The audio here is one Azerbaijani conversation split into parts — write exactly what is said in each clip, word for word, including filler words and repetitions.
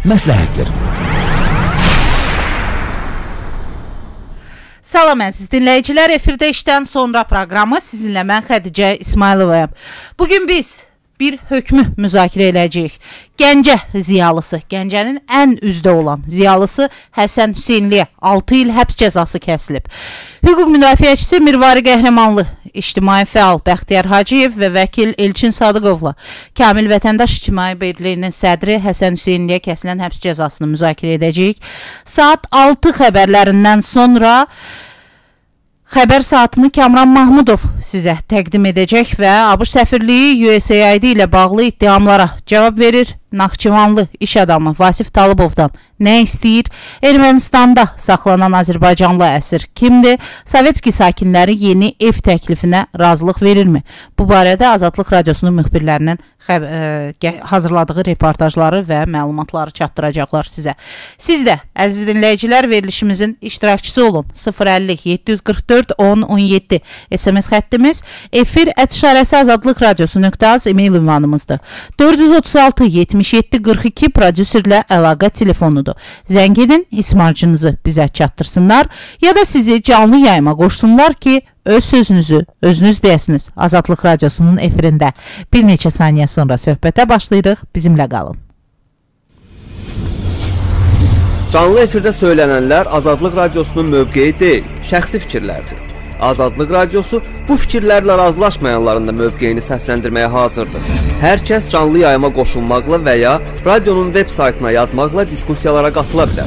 məsləhətdir. Salam əziz dinləyicilər, efirdə işdən sonra proqramı sizinlə mən Xədicə İsmayılovayam. Bugün biz bir hökmü müzakirə edəcəyik. Gəncə ziyalısı, Gəncənin ən üzdə olan ziyalısı Həsən Hüseynliyə altı il həbs cəzası kəsilib. Hüquq müdafiəçisi Mirvari Qəhrəmanlı, ictimai fəal Bəxtiyar Hacıyev və vəkil Elçin Sadıqovla Kamil Vətəndaş İctimai Birliyinin sədri Həsən Hüseynliyə kəsilən həbs cəzasını müzakirə edəcəyik. Saat altı xəbərlərindən sonra xəbər saatını Kamran Mahmudov sizə təqdim edəcək və ABŞ səfirliyi U S A I D ilə bağlı iddiamlara cavab verir. Naxçıvanlı iş adamı Vasif Talıbovdan nə istəyir? Ermənistanda saxlanan Azərbaycanlı əsir kimdir? Sovetski sakinləri yeni ev təklifinə razılıq verirmi? Bu barədə Azadlıq Radiosunun müxbirlərinin ə, hazırladığı reportajları və məlumatları çatdıracaqlar sizə. Siz də, əziz dinləyicilər, verilişimizin iştirakçısı olun. sıfır əlli yeddi yüz qırx dörd on on yeddi S M S xəttimiz, efir ət işarəsi azadlıq radiosu nöqtə az e-mail ünvanımızdır. dörd yüz otuz altı yetmiş yeddi qırx iki prodüserlə əlaqə telefonudur. Zəng edin, ismarcınızı bizə çatdırsınlar ya da sizi canlı yayıma qoşsunlar ki, öz sözünüzü özünüz deyəsiniz. Azadlıq Radiosunun efirində bir neçə saniyə sonra söhbətə başlayırıq. Bizimlə qalın. Canlı efirdə söylənənlər Azadlıq Radiosunun mövqeyi deyil, şəxsi fikirlərdir. Azadlıq Radiosu bu fikirlərlə razılaşmayanların da mövqeyini səsləndirməyə hazırdır. Hər kəs canlı yayıma qoşulmaqla və ya radionun web saytına yazmaqla diskussiyalara qatıla bilər.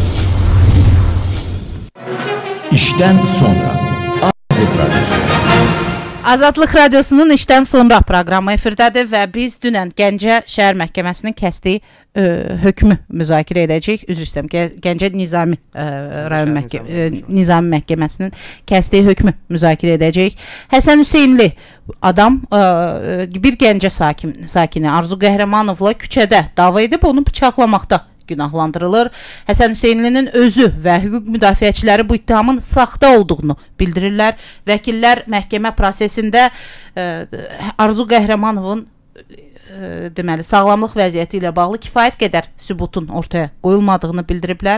İşdən sonra Azadlıq Radiosu. Azadlıq Radiosunun işdən sonra proqramı efirdədir və biz dünən Gəncə şəhər məhkəməsinin kəsdiyi ə, hökmü müzakirə edəcəyik. Üzr istəyirəm, Gəncə Nizami ə, rayon məhkə ə, Nizami məhkəməsinin kəsdiyi hökmü müzakirə edəcəyik. Həsən Hüseynli adam ə, bir Gəncə sakin, sakini Arzu Qəhrəmanovla küçədə dava edib onu bıçaqlamaqda günahlandırılır. Həsən Hüseynlinin özü və hüquq müdafiəçiləri bu ittihamın saxta olduğunu bildirirlər. Vəkillər məhkəmə prosesində ə, Arzu Qəhrəmanovun ə, deməli sağlamlıq vəziyyəti ilə bağlı kifayət qədər sübutun ortaya qoyulmadığını bildiriblər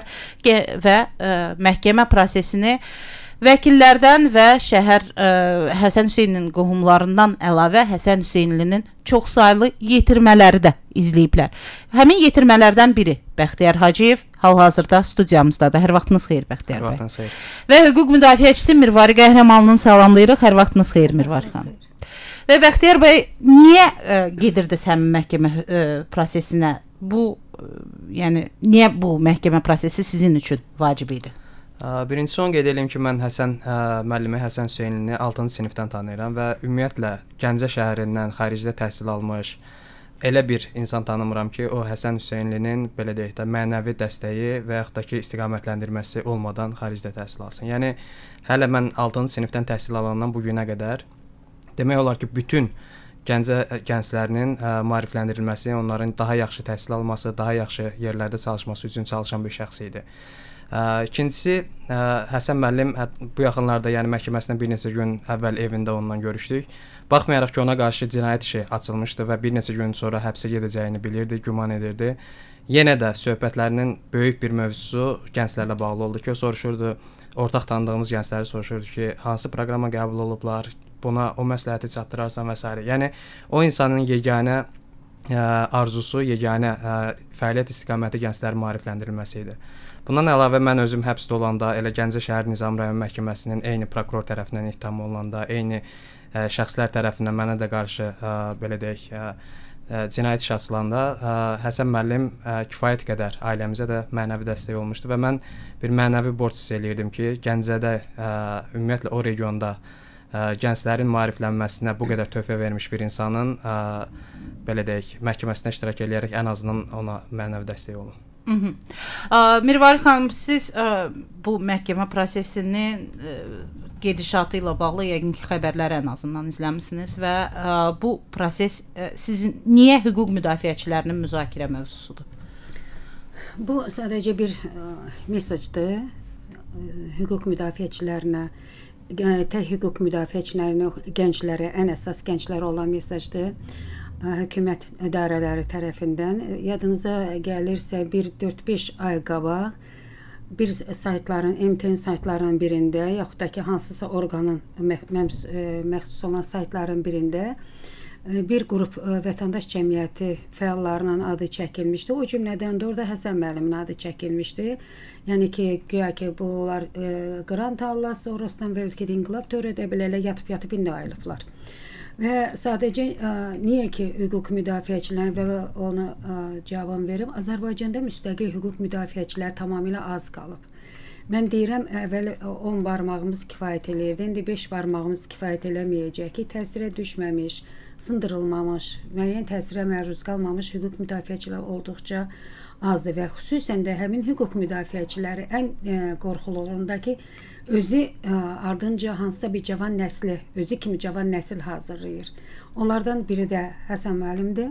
və ə, məhkəmə prosesini vəkillərdən və şəhər ə, Həsən Hüseynlinin qohumlarından əlavə Həsən Hüseynlinin çox saylı yetirmələri də izləyiblər. Həmin yetirmələrdən biri Bəxtiyar Hacıyev hal-hazırda studiyamızdadır. Hər vaxtınız xeyir Bəxtiyar bəy. Hər vaxtınız xeyir. Və hüquq müdafiəçisi Mirvari Qəhrəmanlının salamlayırıq. Hər vaxtınız xeyir Mirvari xanım. Və Bəxtiyar bəy, niyə ə, gedirdiniz həmin məhkəmə ə, prosesinə? Bu, ə, yəni, niyə bu məhkəmə prosesi sizin üçün vacib idi? Birincisi onu qeyd edeyim ki, mən Həsən müəllimi Həsən Hüseynlini altıncı sinifdən tanıyıram və ümumiyyətlə Gəncə şəhərindən xaricdə təhsil almış elə bir insan tanımıram ki, o Həsən Hüseynlinin belə deyək də mənəvi dəstəyi və yaxud da ki, istiqamətləndirməsi olmadan xaricdə təhsil alsın. Yəni hələ mən altıncı sinifdən təhsil alandan bu günə qədər demək olar ki, bütün Gəncə gənclərinin ə, maarifləndirilməsi, onların daha yaxşı təhsil alması, daha yaxşı yerlərdə çalışması üçün çalışan bir şəxs idi. Ə, ikincisi, ə, Həsən müəllim ə, bu yaxınlarda, yəni məhkəməsindən bir neçə gün əvvəl evində onunla görüşdük. Baxmayaraq ki, ona qarşı cinayət işi açılmışdı və bir neçə gün sonra həbsə gedəcəyini bilirdi, güman edirdi. Yenə də söhbətlərinin böyük bir mövzusu gənclərlə bağlı oldu ki, o soruşurdu, ortaq tanıdığımız gəncləri soruşurdu ki, hansı proqrama qəbul olublar, buna o məsləhəti çatdırarsan və s. Yəni, o insanın yeganə ə, arzusu, yeganə ə, fəaliyyət istiqaməti gənclərin maarifləndirilməsi idi. Bundan əlavə mən özüm həbsdə olanda, elə Gəncə şəhər Nizami rayon məhkəməsinin eyni prokuror tərəfindən ittiham olunanda, eyni ə, şəxslər tərəfindən mənə də qarşı ə, belə deyək, ə, ə, cinayət işi açılanda ə, Həsən müəllim ə, kifayət qədər ailəmizə də mənəvi dəstək olmuşdu və mən bir mənəvi borc hiss eləyirdim ki, Gəncədə ə, ümumiyyətlə o regionda ə, gənclərin maariflənməsinə bu qədər töhfə vermiş bir insanın ə, belə deyək, məhkəməsinə iştirak edərək ən azından ona mənəvi dəstək olun. Hı -hı. Ə, Mirvari xanım, siz ə, bu məhkəmə prosesinin ə, gedişatı ilə bağlı yəqin ki, xəbərləri ən azından izləmisiniz və ə, bu proses ə, sizin niyə hüquq müdafiəçilərinin müzakirə mövzusudur? Bu sadəcə bir ə, mesajdır. Hüquq müdafiəçilərinə, tək hüquq müdafiəçilərinə, gənclərə, ən əsas gənclərə olan mesajdır. hökumət idarələri tərəfindən. Yadınıza gəlirsə bir dörd beş ay qabaq bir saytların, M T N saytlarının birində, yaxud da ki, hansısa orqanın məxsus olan saytların birində bir qrup vətəndaş cəmiyyəti fəallarının adı çəkilmişdi. O cümlədən də orada Həsən müəllimin adı çəkilmişdi. Yəni ki, güya ki, bunlar e, qrant alırlar, sonrasından və ölkədə inqilab törədə bilərlər, yatıb-yatıb indi ayılıblar. Və sadəcə ə, niyə ki, hüquq müdafiəçiləri və ona ə, cavab verim, Azərbaycanda müstəqil hüquq müdafiəçilər tamamilə az qalıb. Mən deyirəm, əvvəl on barmağımız kifayət eləyirdi, indi beş barmağımız kifayət eləməyəcək ki, təsirə düşməmiş, sındırılmamış, müəyyən təsirə məruz qalmamış hüquq müdafiəçilər olduqca azdır və xüsusən də həmin hüquq müdafiəçiləri ən ə, qorxulu olanda ki, özü ə, ardınca hansısa bir cavan nəsli, özü kimi cavan nəsil hazırlayır. Onlardan biri də Həsən müəllimdir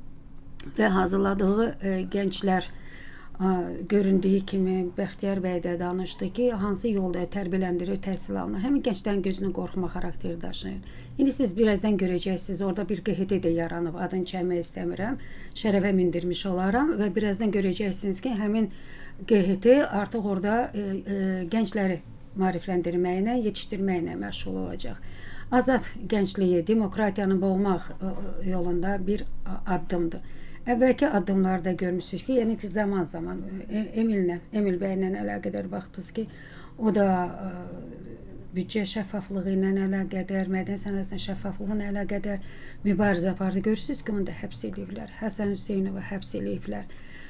və hazırladığı ə, gənclər ə, göründüyü kimi Bəxtiyar bəy də danışdı ki, hansı yolda tərbiyələndirir, təhsil alınır. Həmin gənclərin gözünü qorxma xarakteri daşıyır. İndi siz birazdan görəcəksiniz, orada bir Q H T də yaranıb, adını çəkmək istəmirəm, şərəfə mindirmiş olaram və birazdan görəcəksiniz ki, həmin Q H T artıq orada ə, ə, gəncləri maarifləndirməklə, yetişdirməklə məşğul olacaq. Azad gəncliyi, demokratiyanı boğmaq yolunda bir addımdır. Əvvəlki addımlarda görmüşsünüz ki, yəni ki, zaman-zaman Emillə, Emil bəylə əlaqədar baxdınız ki, o da ə, büdcə şəffaflığı ilə əlaqədar, mədən sənətinə şəffaflığı ilə əlaqədar mübarizə apardı. Görürsünüz ki, onu da həbs ediblər. Həsən Hüseynovu həbs ediblər.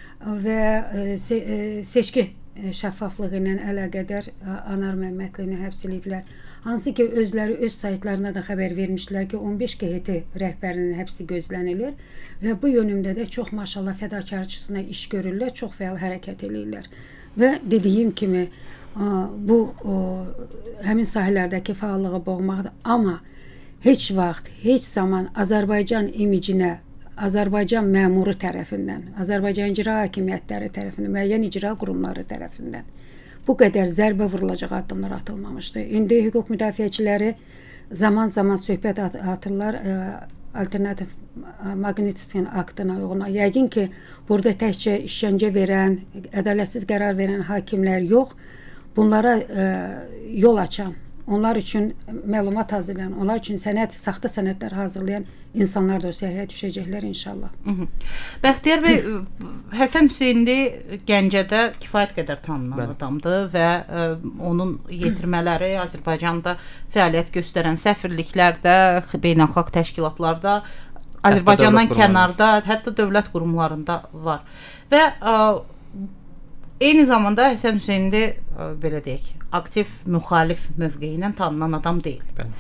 Və se seçki şəffaflığı ilə əlaqədar Anar Məmmədlini həbs ediblər. Hansı ki, özləri öz saytlarına da xəbər vermişlər ki, on beş Q H T rəhbərinin həbsi gözlənilir və bu yönümdə də çox maşallah fədakarçısına iş görürlər, çox fəal hərəkət edirlər. Və dediyim kimi, bu o, həmin sahələrdəki fəallığı boğmaqdır. Amma heç vaxt, heç zaman Azərbaycan imicinə, Azərbaycan məmuru tərəfindən, Azərbaycan icra hakimiyyətləri tərəfindən, müəyyən icra qurumları tərəfindən bu qədər zərbə vurulacaq addımlar atılmamışdı. İndi hüquq müdafiəçiləri zaman-zaman söhbət at atırlar ə, alternativ Magnitskin aktına uyğun. Yəqin ki, burada təkcə işgəncə verən, ədalətsiz qərar verən hakimlər yox, bunlara ə, yol açan, onlar üçün məlumat hazırlayan, onlar üçün sənət, saxta sənədlər hazırlayan insanlar da o səhiyyə düşəcəklər inşallah. Hı -hı. Bəxtiyar bəy, Həsən Hüseynli Gəncədə kifayət qədər tanınan Bəli. adamdır və ə, onun yetirmələri Azərbaycanda fəaliyyət göstərən səfirliklərdə, beynəlxalq təşkilatlarda, Azərbaycandan hətta kənarda, hətta dövlət qurumlarında var. Və ə, eyni zamanda Həsən Hüseynli ə, belə deyək, aktiv müxalif mövqeyi ilə tanınan adam deyil. Bəli.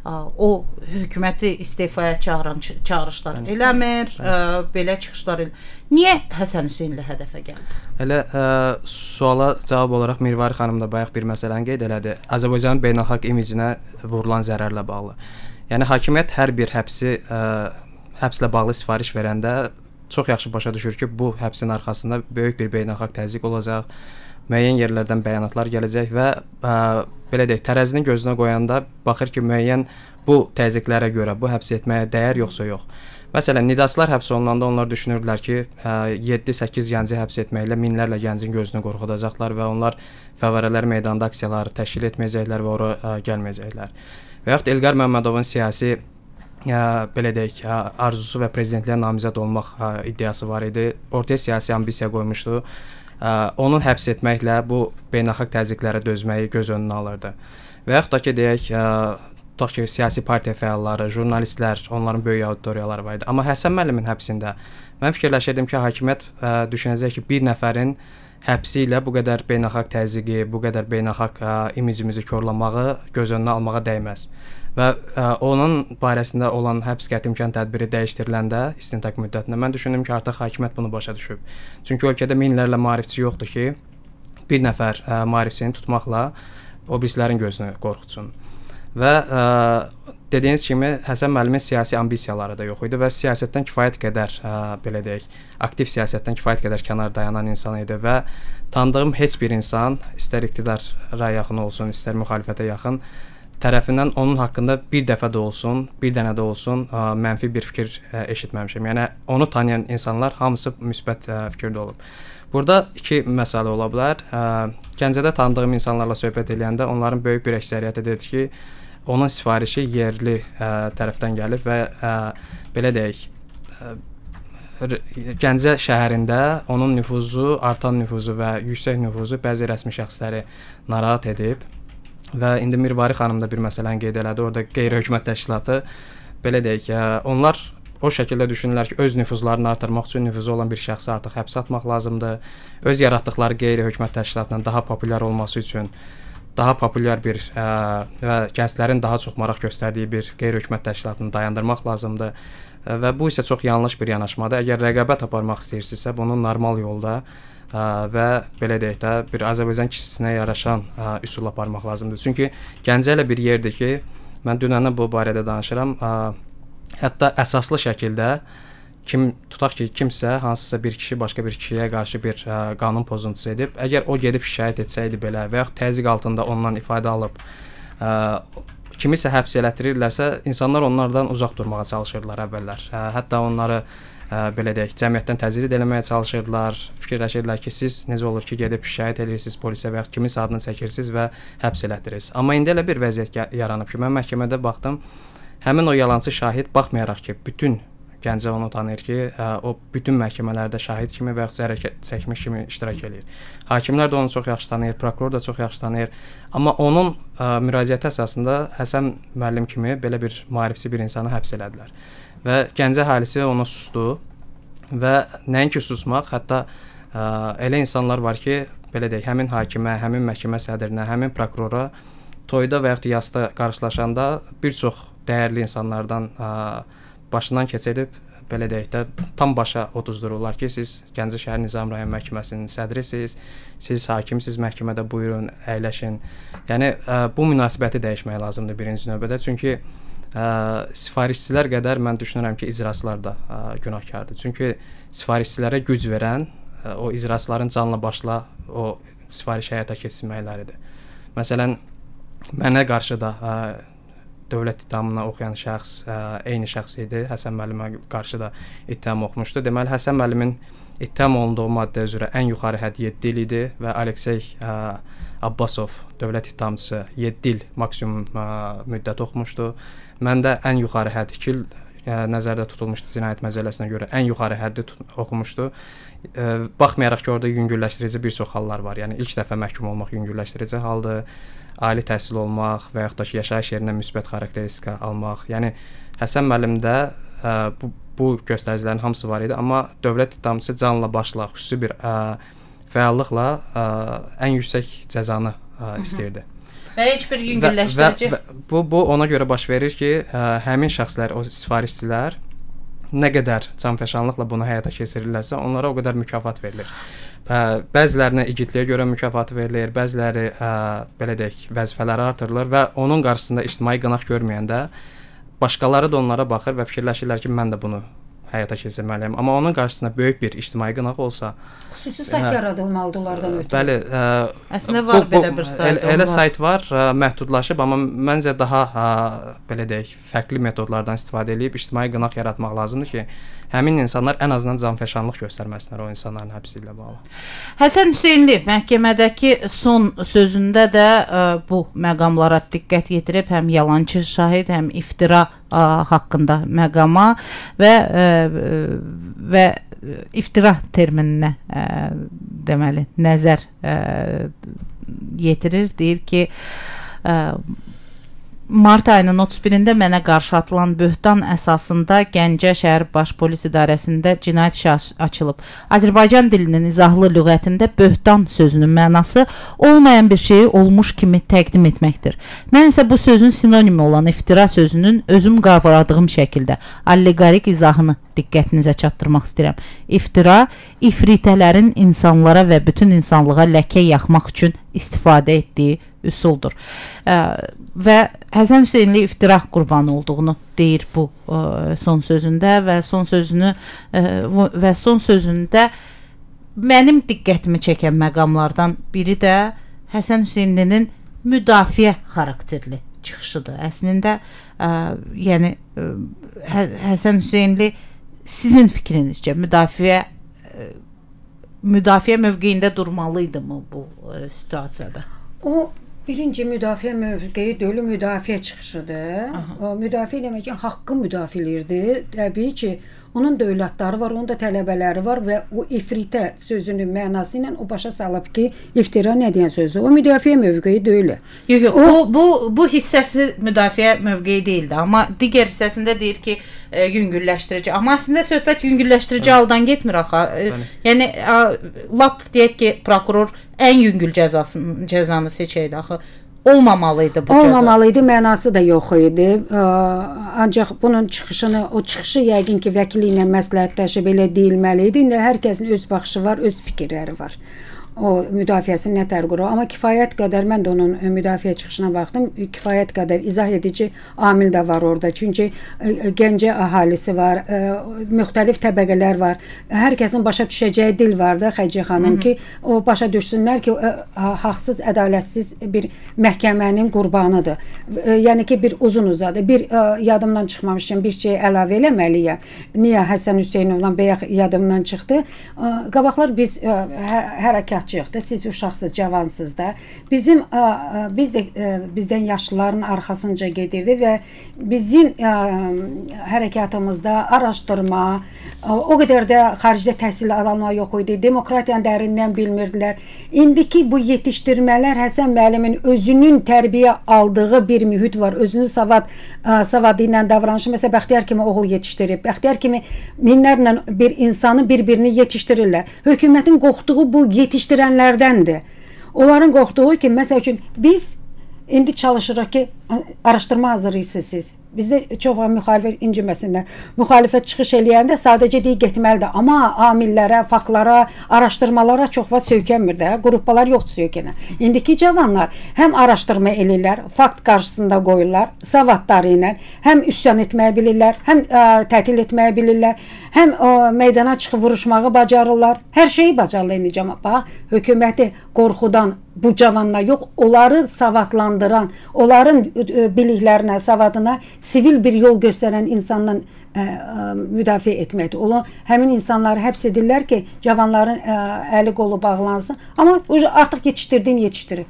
O hökuməti istifaya çağıran çağırışlar Bəli. eləmir, ə, belə çıxışlar elə. Niyə Həsən Hüseynli hədəfə gəldi? Elə ə, suala cavab olaraq Mirvari xanım da bayaq bir məsələni qeyd elədi. Azərbaycanın beynəlxalq imicinə vurulan zərərlə bağlı. Yəni hakimiyyət hər bir həbsi ə, həbslə bağlı sifariş verəndə çox yaxşı başa düşür ki, bu həbsin arxasında böyük bir beynəlxalq təzyiq olacaq. Müəyyən yerlərdən bəyanatlar gələcək və ə, belə deyək, tərəzinin gözünə qoyanda baxır ki, müəyyən bu təzyiqlərə görə bu həbs etməyə dəyər yoxsa yox. Məsələn, Nidaslar həbs olunanda onlar düşünürdülər ki, yeddi səkkiz gənci həbs etməklə minlərlə gəncin gözünü qorxudacaqlar və onlar fəvvarələr meydanda aksiyaları təşkil etməyəcəklər və ora ə, gəlməyəcəklər. Və yaxud Elqar Məmmədovun siyasi ə, belə deyək, ə, arzusu və prezidentliyə namizəd olmaq ə, iddiası var idi. Ortaya siyasi ambisiya qoymuşdu. Ə, onun həbs etməklə bu beynəlxalq təzyiqlərə dözməyi göz önünə alırdı. Və yaxud da ki, deyək, ə, tutaq ki, siyasi partiya fəalları, jurnalistlər, onların böyük auditoriyaları var idi. Amma Həsən müəllimin həbsində mən fikirləşirdim ki, hakimiyyət ə, düşünəcək ki, bir nəfərin həbsi ilə bu qədər beynəlxalq təzyiqi, bu qədər beynəlxalq ə, imicimizi korlamağı göz önünə almağa dəyməz. Və ə, onun barəsində olan həbs qəti imkan tədbiri dəyişdiriləndə istintaq müddətində mən düşündüm ki, artıq hakimiyyət bunu başa düşüb. Çünki ölkədə minlərlə maarifçi yoxdur ki, bir nəfər ə, maarifçini tutmaqla o birislərin gözünü qorxutsun. Və ə, dediyiniz kimi Həsən müəllimin siyasi ambisiyaları da yox idi və siyasətdən kifayət qədər ə, belə deyək, aktiv siyasətdən kifayət qədər kənar dayanan insan idi və tanıdığım heç bir insan, istər iqtidara yaxın olsun, istər müxalifətə yaxın, tərəfindən onun haqqında bir dəfə də olsun, bir dənə də olsun ə, mənfi bir fikir ə, eşitməmişəm. Yəni onu tanıyan insanlar hamısı müsbət ə, fikirdə olub. Burada iki məsələ ola bilər. Ə, Gəncədə tanıdığım insanlarla söhbət edəndə onların böyük bir əksəriyyəti dedi ki, onun sifarişi yerli ə, tərəfdən gəlib və ə, belə deyək, ə, Gəncə şəhərində onun nüfuzu, artan nüfuzu və yüksək nüfuzu bəzi rəsmi şəxsləri narahat edib və indi Mirvari xanım da bir məsələni qeyd elədi. Orada qeyri-hökumət təşkilatı belə deyək, onlar o şəkildə düşünürlər ki, öz nüfuzlarını artırmaq üçün nüfuzu olan bir şəxsi artıq həbsə atmaq lazımdır. Öz yaratdıqları qeyri-hökumət təşkilatının daha populyar olması üçün daha populyar bir ə, və gənclərin daha çox maraq göstərdiyi bir qeyri-hökumət təşkilatını dayandırmaq lazımdır. Və bu isə çox yanlış bir yanaşmadır. Əgər rəqabət aparmaq istəyirsinizsə, bunu normal yolda ə, və belə deyək də bir Azərbaycan kişisinə yaraşan ə, üsul aparmaq lazımdır. Çünki Gəncə elə bir yerdir ki, mən dünəndən bu barədə danışıram. Ə, hətta əsaslı şəkildə kim tutaq ki, kimsə hansısa bir kişi başqa bir kişiyə qarşı bir ə, qanun pozuntusu edib, əgər o gedib şikayət etsəydi belə və yaxud təzyiq altında ondan ifadə alıb ə, kimisə həbs elətdirirlərsə, insanlar onlardan uzaq durmağa çalışırlar əvvəllər. Ə, hətta onları ə, belə deyək, cəmiyyətdən təzyiq eləməyə çalışırlar. Fikirləşirlər ki, siz necə olur ki, gedib şikayət edirsiniz polisə və ya kiminsə adını çəkirsiniz və həbs elətdirirsiniz. Amma indi elə bir vəziyyət yaranıb ki, mən məhkəmədə baxdım, həmin o yalançı şahid baxmayaraq ki, bütün Gəncə onu tanıyır ki, ə, o bütün məhkəmələrdə şahid kimi və ya zərər çəkmiş kimi iştirak edir. Hakimlər də onu çox yaxşı tanıyır, prokuror da çox yaxşı tanıyır. Amma onun ə, müraciəti əsasında Həsən müəllim kimi belə bir maarifçi bir insanı həbs elədilər. Və Gəncə əhalisi ona susdu və nəinki susmaq, hətta ə, elə insanlar var ki, belə deyək, həmin hakimə, həmin məhkəmə sədrinə, həmin prokurora toyda və ya yasda qarşılaşanda bir çox dəyərli insanlardan ə, başından keçirib, belə deyək də, tam başa otuzdururlar ki, siz Gəncə şəhər Nizam rayon məhkəməsinin sədrisiniz, siz hakimsiz məhkəmədə buyurun, əyləşin. Yəni, ə, bu münasibəti dəyişmək lazımdır birinci növbədə. Çünki ə, sifarişçilər qədər mən düşünürəm ki, icraçılar da ə, günahkardır. Çünki sifarişçilərə güc verən ə, o icraçıların canla başla o sifariş həyata keçirməkləridir. Məsələn, mənə qarşı da ə, dövlət ittihamına oxuyan şəxs ə, eyni şəxs idi. Həsən müəllimə qarşı da ittiham oxumuşdu. Deməli, Həsən müəllimin ittiham olunduğu maddə üzrə ən yuxarı hədd yeddi il idi və Aleksey ə, Abbasov, dövlət ittihamçısı yeddi il maksimum ə, müddət oxumuşdu. Məndə ən yuxarı hədd iki il ə, nəzərdə tutulmuşdu cinayət məcəlləsinə görə. Ən yuxarı həddi oxumuşdu. Ə, baxmayaraq ki, orada yüngülləşdirici bir çox hallar var. Yəni, ilk dəfə məhkum olmaq yüngülləşdirici haldır. Ali təhsil olmaq və yaxud da ki, yaşayış yerinə müsbət xarakteristika almaq. Yəni, Həsən müəllimdə ə, bu, bu göstəricilərin hamısı var idi, amma dövlət ittihamçısı canla başla, xüsusi bir ə, fəallıqla ə, ən yüksək cəzanı ə, istəyirdi. Və heç bir yüngülləşdirici. Və, və, bu, bu ona görə baş verir ki, ə, həmin şəxslər, o sifarişçilər nə qədər canfəşanlıqla bunu həyata keçirirlərsə, onlara o qədər mükafat verilir. Bəzilərinə igidliyə görə mükafat verilir, bəziləri ə, belə deyək, vəzifələri artırılır və onun qarşısında ictimai qınaq görməyəndə başqaları da onlara baxır və fikirləşirlər ki, mən də bunu həyata keçirməliyəm. Amma onun qarşısında böyük bir ictimai qınaq olsa, xüsusi sayt ə, yaradılmalıdır onlardan ötürü. Bəli, ə, əslində var bu, belə bir sayt. Elə, elə sayt var, ə, məhdudlaşıb, amma məncə daha ə, belə deyək, fərqli metodlardan istifadə edib ictimai qınaq yaratmaq lazımdır ki, həmin insanlar ən azından canfəşanlıq göstərməsinlər o insanların həbsi ilə bağlı. Həsən Hüseynli məhkəmədəki son sözündə də ə, bu məqamlara diqqət yetirib, həm yalançı şahid, həm iftira ə, haqqında məqama və ə, və iftira termininə ə, deməli nəzər ə, yetirir, deyir ki, ə, mart ayının otuz birində mənə qarşı atılan böhtan əsasında Gəncə şəhər baş polis idarəsində cinayət işi açılıb. Azərbaycan dilinin izahlı lüğətində böhtan sözünün mənası olmayan bir şeyi olmuş kimi təqdim etməkdir. Mən isə bu sözün sinonimi olan iftira sözünün özüm qavradığım şəkildə allegorik izahını diqqətinizə çatdırmaq istəyirəm. İftira, ifritələrin insanlara və bütün insanlığa ləkə yaxmaq üçün istifadə etdiyi üsuldur. Ə, və Həsən Hüseynli iftira qurbanı olduğunu deyir bu ə, son sözündə və son sözünü ə, və son sözündə mənim diqqətimi çəkən məqamlardan biri də Həsən Hüseynlinin müdafiə xarakterli çıxışıdır. Əslində ə, yəni ə, Hə Həsən Hüseynli sizin fikrinizcə müdafiə ə, müdafiə mövqeyində durmalıydımı bu ə, situasiyada? O birinci müdafiə mövqeyi deyil, müdafiə çıxışıdır. O müdafiə demək ki, haqqı müdafiə edirdi. Təbii ki, onun da övladları var, onun da tələbələri var və o ifritə sözünün mənası ilə o başa salıb ki, iftira nə deyən sözdür. O müdafiə mövqeyi deyil. Yox, yox, o, bu bu bu hissəsi müdafiə mövqeyi deyildi, amma digər hissəsində deyir ki, e, yüngülləşdirici. Amma əslində söhbət yüngülləşdirici Hı. haldan getmir axı. E, yəni a, lap deyək ki, prokuror ən yüngül cəzasını cəzanı seçəydi axı. Olmamalıydı bu cəza. Olmamalıydı, mənası da yox idi. Ancaq bunun çıxışını, o çıxışı yəqin ki, vəkili ilə məsləhətləşib belə deyilməli idi. İndi hər kəsin öz baxışı var, öz fikirləri var. O müdafiəsini nətər qurur. Amma kifayət qədər, mən də onun müdafiə çıxışına baxdım, kifayət qədər izah edici amil də var orada. Çünki Gəncə əhalisi var, müxtəlif təbəqələr var. Hər kəsin başa düşəcəyi dil var da, Xədicə xanım, ki, o başa düşsünlər ki, haqsız, ədalətsiz bir məhkəmənin qurbanıdır. Yəni ki, bir uzun uzadı. Bir yadımdan çıxmamışkən bir şey əlavə eləməliyəm. Niyə Həsən Hüseynovla bayaq yadımdan çıxdı? Qabaqlar biz hərəkət da, siz uşaqsız, cavansız da. Bizim ə, ə, biz də ə, bizdən yaşlıların arxasınca gedirdi və bizim ə, hərəkatımızda araşdırma, ə, o qədər də xaricdə təhsil alma yox idi. Demokratiyanı dərindən bilmirdilər. İndiki bu yetişdirmələr Həsən müəllimin özünün tərbiyə aldığı bir mühit var. Özünün savad ə, savadı ilə davranışı. Məsələn, Bəxtiyar kimi oğul yetişdirib. Bəxtiyar kimi minlərlə bir insanı bir-birini yetişdirirlər. Hökumətin qorxduğu bu yetişdirmə dirənlərdəndir. Onların qorxduğu ki, məsəl üçün biz indi çalışırıq ki, araşdırma hazırlayırsınız siz. Bizdə çox var müxalifət inciməsinlər. Müxalifət çıxış eləyəndə sadəcə deyil getməlidir. Amma amillərə, faktlara, araşdırmalara çox vaxt söykənmir də. Qruplar yoxdur söykənə. İndiki cavanlar həm araşdırma eləyirlər, fakt qarşısında qoyurlar, savadları ilə həm üsyan etməyi bilirlər, həm ə, tətil etməyi bilirlər, həm ə, meydana çıxıb vuruşmağı bacarırlar. Hər şeyi bacarırlar indi cəmaət. Bax, hökuməti qorxudan bu cavanlar yox, onları savadlandıran, onların ə, biliklərinə, savadına sivil bir yol göstərən insandan ə, ə, müdafiə etməkdir. Onu həmin insanları həbs edirlər ki, cavanların ə, əli qolu bağlansın. Amma artıq yetişdirdiyin yetişdirib.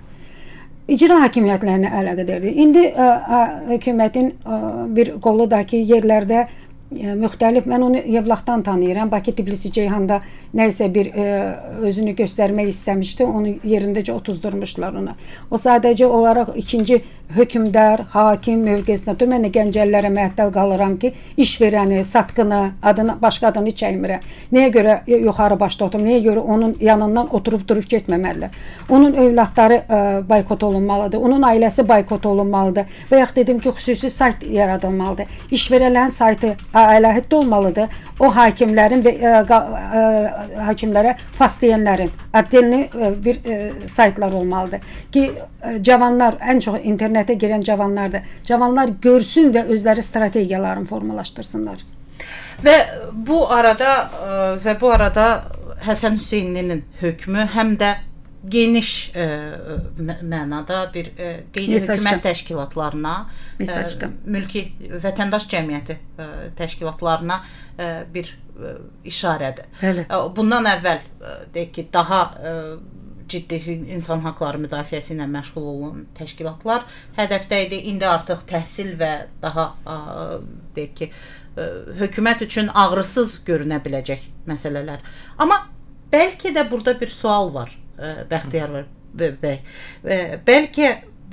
İcra hakimiyyətlərinə əlaqədardır. İndi ə, ə, hökumətin ə, bir qolu da ki, yerlərdə ə, müxtəlif, mən onu Yevlaxdan tanıyıram. Bakı, Tbilisi, Ceyhanda nəysə bir ə, özünü göstərmək istəmişdi. Onu yerindəcə otuzdurmuşlar ona. O sadəcə olaraq ikinci hökmdar, hakim mövqesinə dur. Mən də gəncəlilərə məəttəl qalıram ki, iş verəni, satqını, adını, başqa adını çəkmirəm. Nəyə görə yuxarı başda oturum, nəyə görə onun yanından oturub durub getməməlidir. Onun övladları ə, boykot olunmalıdır, onun ailəsi boykot olunmalıdır. Və yaxud dedim ki, xüsusi sayt yaradılmalıdır. İş verələn saytı əlahiddə olmalıdır. O hakimlərin və ə, ə, hakimlərə fas deyənlərin addelini ə, bir ə, saytlar olmalıdır. Ki, ə, cavanlar, ən çox internetə girən cavanlardır. Cavanlar görsün və özləri strategiyalarını formalaşdırsınlar. Və bu arada ə, və bu arada Həsən Hüseynlinin hökmü həm də geniş ə, mənada bir ə, qeyri-hökumət təşkilatlarına, ə, mülki vətəndaş cəmiyyəti ə, təşkilatlarına ə, bir ə, işarədir. Hələ. Bundan əvvəl ə, deyək ki, daha ə, ciddi insan haqları müdafiəsi ilə məşğul olan təşkilatlar hədəfdə idi. İndi artıq təhsil və daha ə, deyək ki, ə, hökumət üçün ağrısız görünə biləcək məsələlər. Amma bəlkə də burada bir sual var. Bəxtiyar bəy. Bəlkə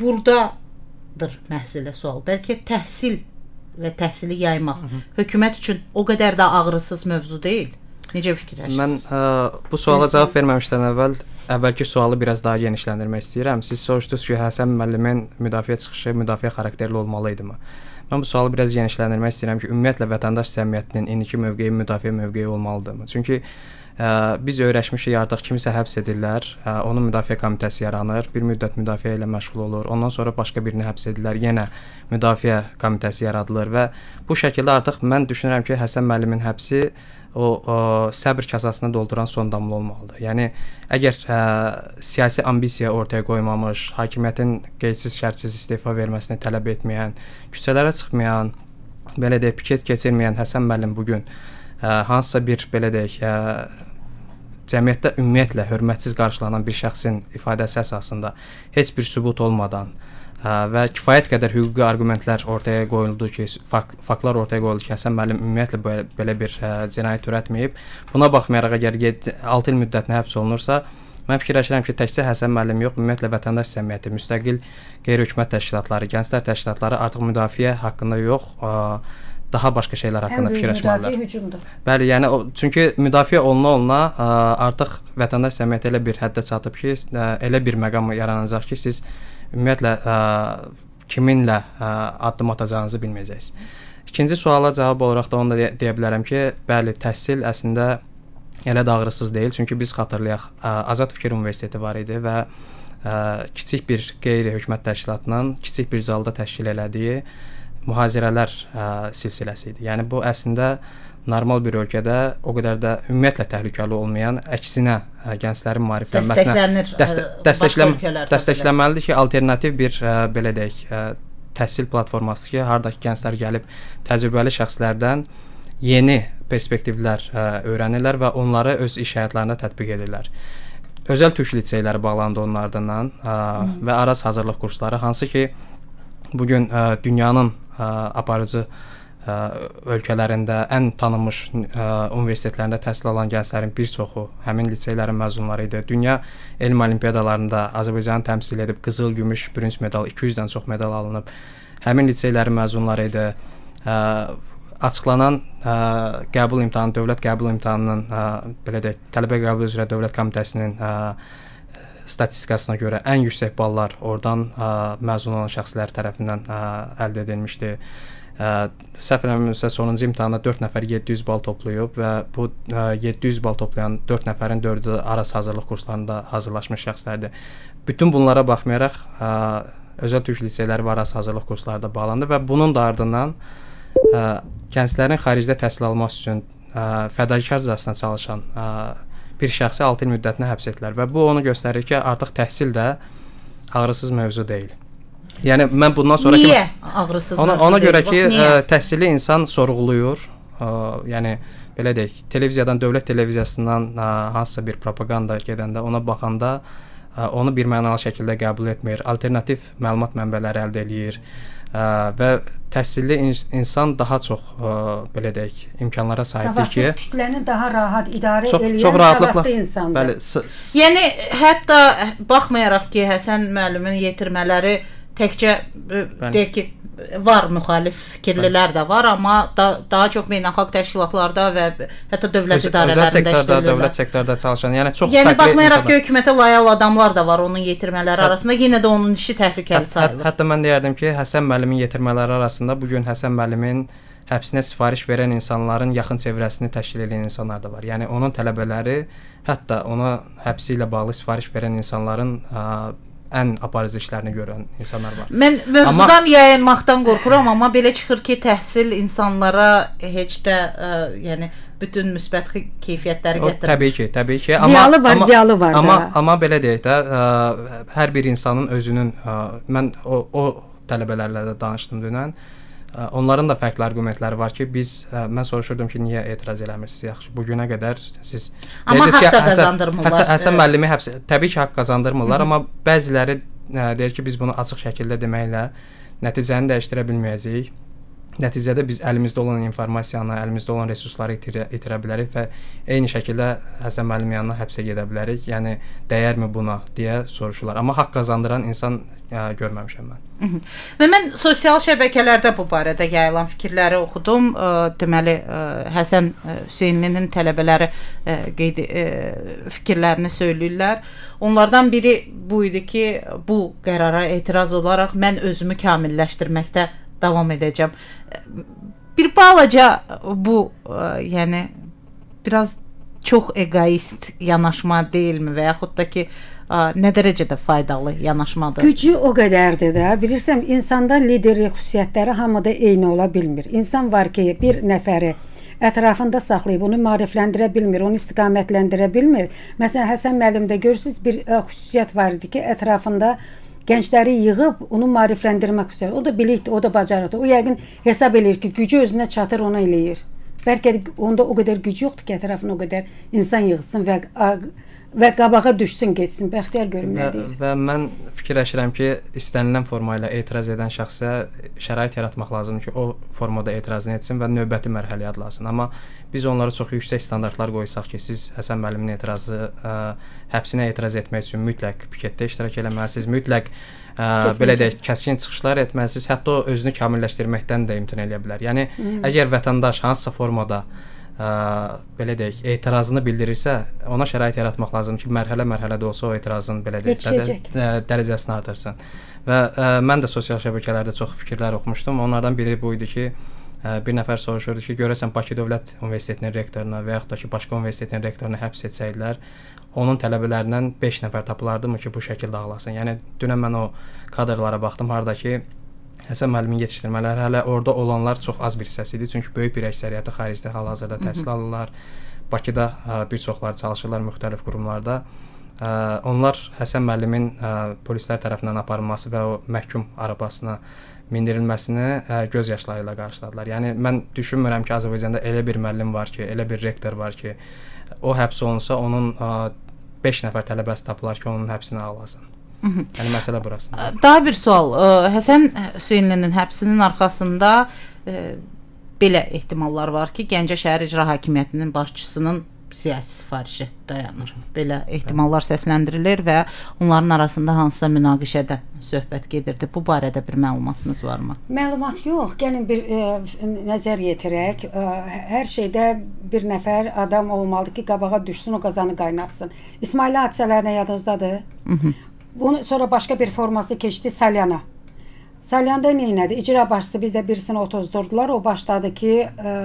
buradadır məsələ sual. Bəlkə təhsil və təhsili yaymaq Hı -hı. hökumət üçün o qədər də ağrısız mövzu deyil. Necə fikirləşirsiniz? Mən ə, bu suala cavab verməmişdən əvvəl əvvəlki sualı biraz daha genişləndirmək istəyirəm. Siz soruşdunuz ki, Həsən müəllimin müdafiə çıxışı müdafiə xarakterli olmalıydımı? Mən bu sualı biraz genişləndirmək istəyirəm ki, ümumiyyətlə vətəndaş cəmiyyətinin indiki mövqeyi müdafiə mövqeyi olmalıdırmı? Çünki biz öyrəşmişik artıq kimisə həbs edirlər, onun müdafiə komitəsi yaranır, bir müddət müdafiə ilə məşğul olur, ondan sonra başqa birini həbs edirlər, yenə müdafiə komitəsi yaradılır və bu şəkildə artıq mən düşünürəm ki, Həsən müəllimin həbsi o, o səbr kasasını dolduran son damla olmalıdır. Yəni əgər ə, siyasi ambisiya ortaya qoymamış, hakimiyyətin qeydsiz şərtsiz istefa verməsini tələb etməyən, küçələrə çıxmayan, belə deyək, piket keçirməyən Həsən müəllim bu gün ə, hansısa bir belə deyək, ə, cəmiyyətdə ümumiyyətlə hörmətsiz qarşılanan bir şəxsin ifadəsi əsasında heç bir sübut olmadan ə, və kifayət qədər hüquqi arqumentlər ortaya qoyuldu ki, faktlar ortaya qoyuldu ki, Həsən müəllim ümumiyyətlə belə, belə bir ə, cinayət törətməyib. Buna baxmayaraq əgər altı il müddətinə həbs olunursa, mən fikirləşirəm ki, təkcə Həsən müəllim yox, ümumiyyətlə vətəndaş cəmiyyəti, müstəqil qeyri-hökumət təşkilatları, gənclər təşkilatları artıq müdafiə haqqında yox, ə, daha başqa şeylər haqqında fikirləşməlidirlər. Müdafiə hücumdur. Bəli, yəni o, çünki müdafiə oluna-oluna ə, artıq vətəndaş cəmiyyəti elə bir həddə çatıb ki, ə, elə bir məqam yaranacaq ki, siz ümumiyyətlə ə, kiminlə ə, addım atacağınızı bilməyəcəksiniz. İkinci suala cavab olaraq da onu da deyə, deyə bilərəm ki, bəli, təhsil əslində elə də ağrısız deyil. Çünki biz xatırlayaq, ə, Azad Fikir Universiteti var idi və ə, kiçik bir qeyri-hökumət təşkilatının kiçik bir zalda təşkil elədiyi mühazirələr ə, silsiləsi idi. Yəni bu əslində normal bir ölkədə o qədər də ümumiyyətlə təhlükəli olmayan, əksinə ə, gənclərin maariflənməsinə dəstə, dəstəkləm, dəstəkləməlidir ki, alternativ bir ə, belə deyək, ə, təhsil platforması ki, hardakı gənclər gəlib təcrübəli şəxslərdən yeni perspektivlər ə, öyrənirlər və onları öz iş həyatlarında tətbiq edirlər. Özəl türk liseyləri bağlandı onun ardından ə, və araz hazırlıq kursları, hansı ki bugün ə, dünyanın ə, aparıcı ə, ölkələrində ən tanınmış ə, universitetlərində təhsil alan gənclərin bir çoxu həmin liseylərin məzunları idi. Dünya elm olimpiadalarında Azərbaycanı təmsil edib qızıl, gümüş, bürünc medal, iki yüzdən çox medal alınıb. Həmin liseylərin məzunları idi. Ə, açıqlanan ə, qəbul imtahanı, dövlət qəbul imtahanının ə, belə deyək, tələbə qəbul üzrə dövlət komitəsinin ə, statistikasına görə ən yüksək ballar oradan ə, məzun olan şəxslər tərəfindən ə, əldə edilmişdi. Ə, səhv eləmirəmsə sonuncu imtahanda dörd nəfər yeddi yüz bal toplayıb və bu ə, yeddi yüz bal toplayan dörd nəfərin dördü araz hazırlıq kurslarında hazırlaşmış şəxslərdir. Bütün bunlara baxmayaraq ə, özəl türk liseyləri və araz hazırlıq kurslarında bağlandı və bunun da ardından ə, gənclərin xaricdə təhsil almaq üçün ə, fədakarcasına çalışan ə, bir şəxsi altı il müddətinə həbs etdilər və bu onu göstərir ki, artıq təhsil də ağrısız mövzu deyil. Yəni mən bundan sonra Niyə ağrısız ona, mövzu ona görə deyil? ki, ə, təhsili insan sorğuluyur. Ə, yəni belə deyək, televiziyadan, dövlət televiziyasından ə, hansısa bir propaganda gedəndə ona baxanda ə, onu bir mənalı şəkildə qəbul etmir. Alternativ məlumat mənbələri əldə eləyir. Ə, və təhsilli insan daha çox ə, belə deyək, imkanlara sahibdir ki, savadsız kütləni daha rahat idarə çox, edən çox rahatlıqla, savadlı insandır. Bəli, s- s- Yəni hətta baxmayaraq ki, Həsən müəllimin yetirmələri təkcə deyək ki, var müxalif fikirlilər də var, amma da, daha çox beynəlxalq təşkilatlarda və hətta dövlət öz, idarələrində özəl sektorda, işləyirlər. dövlət sektorda çalışan, yəni çox Yəni fərqli baxmayaraq ki, insanlar. hökumətə layihəli adamlar da var onun yetirmələri arasında, yenə də onun işi təhlükəli Hət, sayılır. hətta mən deyərdim ki, Həsən müəllimin yetirmələri arasında bu gün Həsən müəllimin həbsinə sifariş verən insanların yaxın çevrəsini təşkil edən insanlar da var. Yəni onun tələbələri, hətta ona həbsi ilə bağlı sifariş verən insanların ə, ən aparıcı işlərini görən insanlar var. Mən mövzudan amma, yayınmaqdan qorxuram, amma belə çıxır ki, təhsil insanlara heç də ə, yəni bütün müsbət keyfiyyətləri O, gətirir. təbii ki, təbii ki. Amma, Ziyalı var, amma, ziyalı var amma, da. Amma belə deyək də, ə, hər bir insanın özünün, ə, mən o, o tələbələrlə də danışdım dünən. Ə, onların da fərqli arqumentləri var ki, biz, ə, mən soruşurdum ki, niyə etiraz eləmirsiniz? Yaxşı, bu günə qədər siz Amma dediniz haqq ki, da Həsən, qazandırmırlar. Həsən, Həsən müəllimi həbs, təbii ki, haqq qazandırmırlar, amma bəziləri ə, deyir ki, biz bunu açıq şəkildə deməklə nəticəni dəyişdirə bilməyəcəyik. Nəticədə biz əlimizdə olan informasiyanı, əlimizdə olan resursları itirə, itirə bilərik və eyni şəkildə Həsən müəllim yanına həbsə gedə bilərik. Yəni dəyərmi buna deyə soruşurlar. Amma haqq qazandıran insan ə, görməmişəm mən. Hı -hı. Və mən sosial şəbəkələrdə bu barədə yayılan fikirləri oxudum. Ə, deməli, ə, Həsən Hüseynlinin tələbələri ə, qeyd ə, fikirlərini söyləyirlər. Onlardan biri bu idi ki, bu qərara etiraz olaraq mən özümü kamilləşdirməkdə davam edəcəm. Bir balaca bu ə, yəni biraz çox egoist yanaşma deyilmi və yaxud da ki, nə dərəcədə faydalı yanaşmadır? Gücü o qədərdir də. Bilirsən, insanda liderlik xüsusiyyətləri hamıda eyni ola bilmir. İnsan var ki, bir nəfəri ətrafında saxlayıb onu maarifləndirə bilmir, onu istiqamətləndirə bilmir. Məsələn, Həsən müəllimdə görürsüz bir ə, xüsusiyyət var idi ki, ətrafında gəncləri yığıb onu maarifləndirmək xüsusiyyəti. O da bilikdir, o da bacarıqdır. O yəqin hesab eləyir ki, gücü özünə çatır, onu eləyir. Bəlkə onda o qədər gücü yoxdur ki, ətrafına o qədər insan yığsın və və qabağa düşsün, getsin. Bəxtiyar görüm nə deyir. Və mən fikirləşirəm ki, istənilən forma ilə etiraz edən şəxsə şərait yaratmaq lazımdır ki, o formada etirazını etsin və növbəti mərhələyə adlasın. Amma biz onlara çox yüksək standartlar qoysaq ki, siz Həsən müəllimin etirazı ə, həbsinə etiraz etmək üçün mütləq piketdə iştirak etməlisiniz, mütləq ə, belə deyək, kəskin çıxışlar etməlisiniz, hətta o özünü kamilləşdirməkdən də imtina edə bilər. Yəni hmm. əgər vətəndaş hansısa formada Ə, belə deyək, etirazını bildirirsə, ona şərait yaratmaq lazımdır ki, mərhələ-mərhələ də olsa o etirazın belə deyək, də, dərəcəsini artırsın. Və ə, mən də sosial şəbəkələrdə çox fikirlər oxumuşdum. Onlardan biri bu idi ki, ə, bir nəfər soruşurdu ki, görəsən Bakı Dövlət Universitetinin rektoruna və yaxud da ki, başqa universitetin rektoruna həbs etsəydilər, onun tələbələrindən beş nəfər tapılardımı ki, bu şəkildə ağlasın. Yəni dünən mən o kadrlara baxdım, harda ki, Həsən müəllimin yetişdirmələri hələ orada olanlar çox az bir hissəsi idi. Çünki böyük bir əksəriyyəti xaricdə hal-hazırda təhsil alırlar. Bakıda ə, bir çoxları çalışırlar müxtəlif qurumlarda. Ə, onlar Həsən müəllimin ə, polislər tərəfindən aparılması və o məhkum arabasına mindirilməsini ə, göz yaşları ilə qarşıladılar. Yəni mən düşünmürəm ki, Azərbaycanda elə bir müəllim var ki, elə bir rektor var ki, o həbs olunsa onun ə, beş nəfər tələbəsi tapılar ki, onun həbsini alasın. Yəni məsələ burasında. Daha bir sual. Həsən Hüseynlinin həbsinin arxasında e, belə ehtimallar var ki, Gəncə şəhər icra hakimiyyətinin başçısının siyasi sifarişi dayanır. Belə ehtimallar səsləndirilir və onların arasında hansısa münaqişədə söhbət gedirdi. Bu barədə bir məlumatınız varmı? Məlumat yox. Gəlin bir e, nəzər yetirək. E, hər şeydə bir nəfər adam olmalıdır ki, qabağa düşsün, o qazanı qaynatsın. İsmail hadisələrinə yadınızdadır? Hı -hı. Bunu sonra başqa bir forması keçdi Salyana. Salyanda nə elədi? İcra başçısı bizdə birisini otuzdurdular. O başladı ki,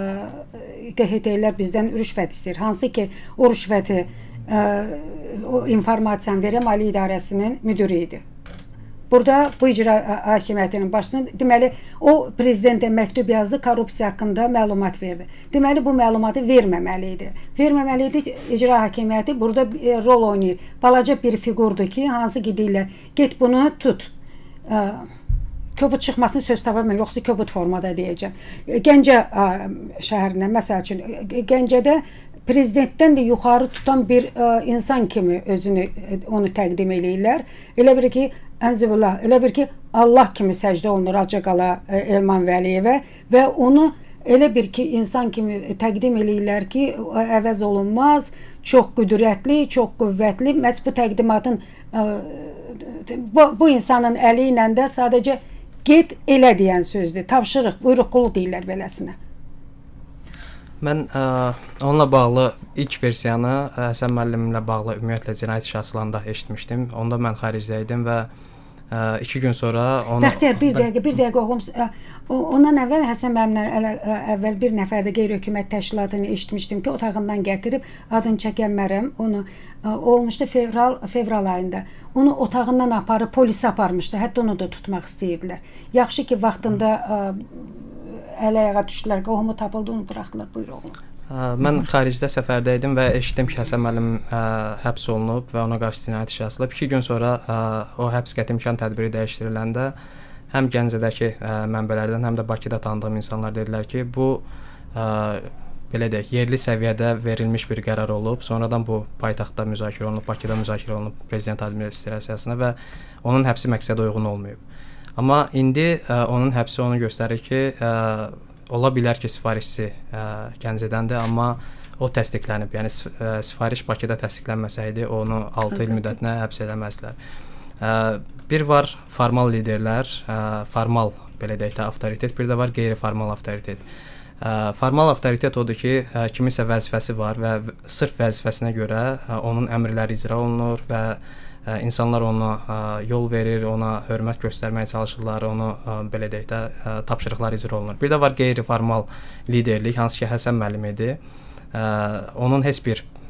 Q H T-lər bizdən rüşvət istəyir. Hansı ki, o rüşvəti, ə, o informasiyanı verən Maliyyə İdarəsinin müdürü idi. Burada bu icra hakimiyyətinin başçısının, deməli, o prezidentə məktub yazdı, korrupsiya haqqında məlumat verdi. Deməli, bu məlumatı verməməli idi. Verməməli idi, icra hakimiyyəti burada e, rol oynayır. Balaca bir figurdur ki, hansı ki deyirlər, get bunu tut. Ə, köbut çıxmasını söz tapamam, yoxsa köbut formada deyəcəm. Gəncə ə, şəhərindən, məsəl üçün, Gəncədə prezidentdən də yuxarı tutan bir ə, insan kimi özünü, onu təqdim eləyirlər. Elə bir ki, Ənzəbullah, elə bir ki, Allah kimi səcdə olunur Acaqala Elman Vəliyevə və onu elə bir ki, insan kimi təqdim eləyirlər ki, əvəz olunmaz, çox qüdrətli, çox qüvvətli. Məhz bu təqdimatın, ə, bu, bu insanın əli ilə də sadəcə get elə deyən sözdür, tapşırıq, buyruqlu deyirlər beləsinə. Mən ə, onunla bağlı ilk versiyanı Həsən müəllimlə bağlı ümumiyyətlə cinayət işi açılanda eşitmişdim. Onda mən xaricdə idim və ə, iki gün sonra onu... Bəxtiyar, bir dəqiqə, bir dəqiqə oğlum. Ondan əvvəl Həsən müəllimlə əvvəl bir nəfər də qeyri-hökumət təşkilatını eşitmişdim ki, otağından gətirib, adını çəkənmərəm, onu ə, olmuşdu fevral, fevral ayında. Onu otağından aparıb, polisi aparmışdı, hətta onu da tutmaq istəyirdilər. Yaxşı ki, vaxtında ə, əl-ayağa düşdülər, qohumu tapıldı, onu buraxdılar, buyur oğlum. Mən xaricdə səfərdə idim və eşitdim ki, Həsən müəllim ə, həbs olunub və ona qarşı cinayət işi açılıb. İki gün sonra ə, o həbs qəti imkan tədbiri dəyişdiriləndə həm Gəncədəki ə, mənbələrdən, həm də Bakıda tanıdığım insanlar dedilər ki, bu ə, belə deyək, yerli səviyyədə verilmiş bir qərar olub. Sonradan bu paytaxtda müzakirə olunub, Bakıda müzakirə olunub prezident administrasiyasına və onun həbsi məqsədə uyğun olmayıb. Amma indi ə, onun həbsi onu göstərir ki, ə, ola bilər ki, sifarişçi ə, Gəncədəndir, amma o təsdiqlənib. Yəni ə, sifariş Bakıda təsdiqlənməsəydi, onu altı il müddətinə həbs eləməzdilər. Ə, bir var formal liderlər, ə, formal belə deyək də avtoritet, bir də var qeyri-formal avtoritet. Ə, formal avtoritet odur ki, ə, kimisə vəzifəsi var və sırf vəzifəsinə görə ə, onun əmrləri icra olunur və Ə, insanlar ona ə, yol verir, ona hörmət göstərməyə çalışırlar, onu ə, belə deyək də ə, tapşırıqlar icra olunur. Bir də var qeyri-formal liderlik, hansı ki Həsən müəllim idi. Ə, onun heç bir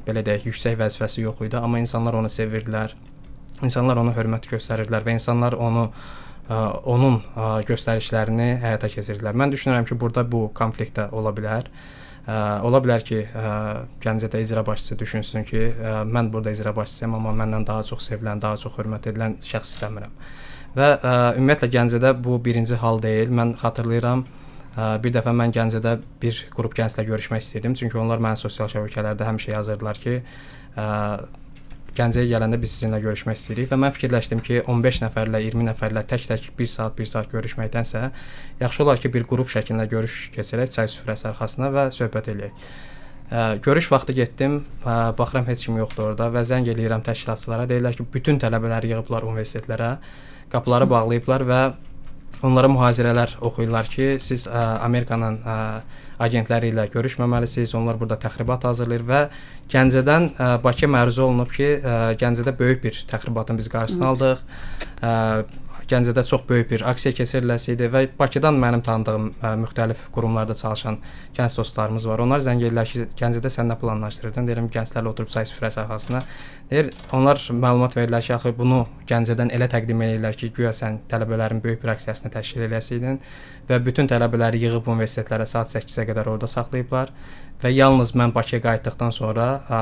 belə deyək, yüksək vəzifəsi yox idi, amma insanlar onu sevirdilər. İnsanlar ona hörmət göstərirdilər və insanlar onu ə, onun ə, göstərişlərini həyata keçirdilər. Mən düşünürəm ki, burada bu konflikt də ola bilər. Ə, ola bilər ki, ə, Gəncədə icra başçısı düşünsün ki, ə, mən burada icra başçısıyam, amma məndən daha çox sevilən, daha çox hörmət edilən şəxs istəmirəm. Və ə, ümumiyyətlə Gəncədə bu birinci hal deyil. Mən xatırlayıram, ə, bir dəfə mən Gəncədə bir qrup gənclə görüşmək istəyirdim. Çünki onlar mənə sosial şəbəkələrdə həmişə yazırdılar ki, ə, Gəncəyə gələndə biz sizinlə görüşmək istəyirik və mən fikirləşdim ki, on beş nəfərlə, iyirmi nəfərlə tək-tək bir saat, bir saat görüşməkdənsə, yaxşı olar ki, bir qrup şəklində görüş keçirək çay süfrəsi arxasına və söhbət eləyək. Ə, görüş vaxtı getdim, ə, baxıram heç kim yoxdur orada və zəng eləyirəm təşkilatçılara, deyirlər ki, bütün tələbələri yığıblar universitetlərə, qapıları bağlayıblar və onlara mühazirələr oxuyurlar ki, siz ə, Amerikanın ə, agentləri ilə görüşməməlisiniz, onlar burada təxribat hazırlayır və Gəncədən ə, Bakıya məruzə olunub ki, ə, Gəncədə böyük bir təxribatın biz qarşısını aldıq. Ə, Gəncədə çox böyük bir aksiya keçiriləsi idi və Bakıdan mənim tanıdığım ə, müxtəlif qurumlarda çalışan gənc dostlarımız var. Onlar zəng edirlər ki, Gəncədə sən nə planlaşdırdın? Deyirəm, gənclərlə oturub çay süfrəsi arxasına. Deyir, onlar məlumat verirlər ki, axı bunu Gəncədən elə təqdim edirlər ki, güya sən tələbələrin böyük bir aksiyasını təşkil eləyəsiydin və bütün tələbələri yığıb universitetlərə saat səkkizə qədər orada saxlayıblar və yalnız mən Bakıya qayıtdıqdan sonra ə,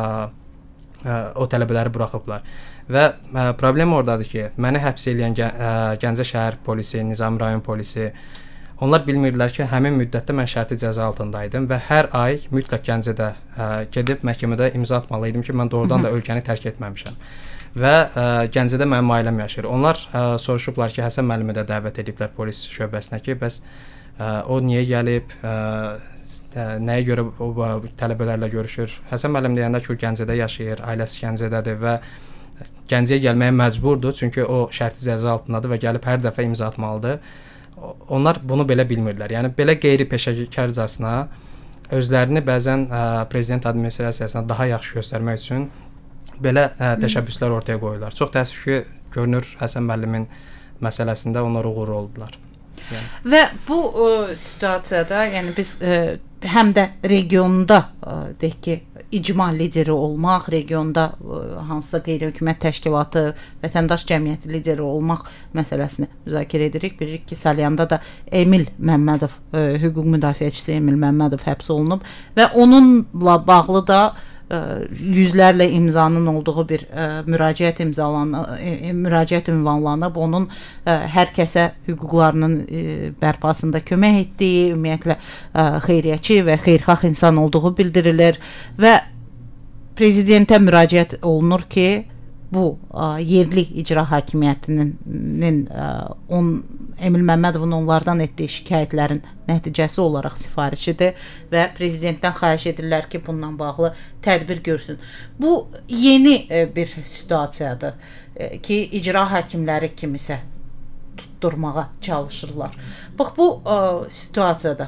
ə, o tələbələri buraxıblar. Və ə, problem oradadır ki, məni həbs edən Gə ə, Gəncə şəhər polisi, Nizami rayon polisi, onlar bilmirdilər ki, həmin müddətdə mən şərti cəza altındaydım və hər ay mütləq Gəncədə ə, gedib məhkəmədə imza atmalıydım ki, mən doğrudan da ölkəni tərk etməmişəm. Və ə, Gəncədə mənim ailəm yaşayır. Onlar ə, soruşublar ki, Həsən müəllimi də dəvət ediblər polis şöbəsinə ki, bəs ə, o niyə gəlib, ə, ə, nəyə görə o tələbələrlə görüşür? Həsən müəllim deyəndə ki, o Gəncədə yaşayır, ailəsi Gəncədədir və Gəncəyə gəlməyə məcburdur, çünki o şərti cəza altındadır və gəlib hər dəfə imza atmalıdır. Onlar bunu belə bilmirdilər. Yəni belə qeyri-peşəkarcasına özlərini bəzən ə, prezident administrasiyasına daha yaxşı göstərmək üçün belə ə, təşəbbüslər ortaya qoyurlar. Çox təəssüf ki, görünür Həsən müəllimin məsələsində onlar uğurlu oldular. Yəni. Və bu ə, situasiyada, yəni biz ə, həm də regionda ə, deyək ki, icma lideri olmaq, regionda ə, hansısa qeyri-hökumət təşkilatı, vətəndaş cəmiyyəti lideri olmaq məsələsini müzakirə edirik. Bilirik ki, Salyanda da Emil Məmmədov, ə, hüquq müdafiəçisi Emil Məmmədov həbs olunub və onunla bağlı da yüzlərlə imzanın olduğu bir ə, müraciət imzalanıb, müraciət ünvanlanıb, onun ə, hər kəsə hüquqlarının ə, bərpasında kömək etdiyi, ümumiyyətlə ə, xeyriyyəçi və xeyirxah insan olduğu bildirilir və prezidentə müraciət olunur ki, bu ə, yerli icra hakimiyyətinin ə, on Emil Məmmədovun onlardan etdiyi şikayətlərin nəticəsi olaraq sifarişidir və prezidentdən xahiş edirlər ki, bununla bağlı tədbir görsün. Bu yeni e, bir situasiyadır e, ki, icra hakimləri kimisə tutturmağa çalışırlar. Bax, bu e, situasiyada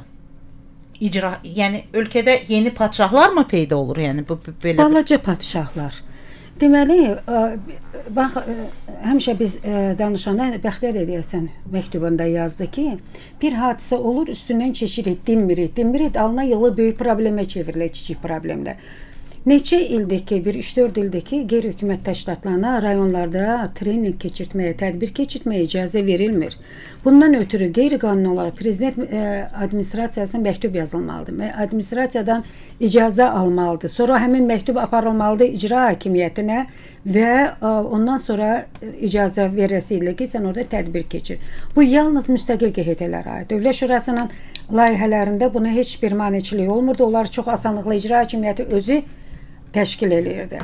icra, yəni ölkədə yeni padşahlar mı peyda olur? Yəni bu belə balaca padşahlar. Deməli, ə, bax, ə, həmişə biz ə, danışanda Bəxtiyar Eliyəsən məktubunda yazdı ki, bir hadisə olur, üstündən keçirik, dinmirik, dinmirik, alına yılı böyük problemə çevrilir, kiçik problemlər. Neçə ildir ki, bir üç dörd ildir ki, qeyri-hökumət təşkilatlarına rayonlarda trening keçirtməyə, tədbir keçirtməyə icazə verilmir. Bundan ötürü qeyri-qanuni olaraq prezident ə, administrasiyasına məktub yazılmalıdır. Administrasiyadan icazə almalıdır. Sonra həmin məktub aparılmalıdır icra hakimiyyətinə və ə, ondan sonra icazə veriləsilə ki, sən orada tədbir keçir. Bu yalnız müstəqil Q H T-lərə aid. Dövlət Şurasının layihələrində buna heç bir maneçilik olmurdu. Onlar çox asanlıqla icra hakimiyyəti özü təşkil eləyirdi.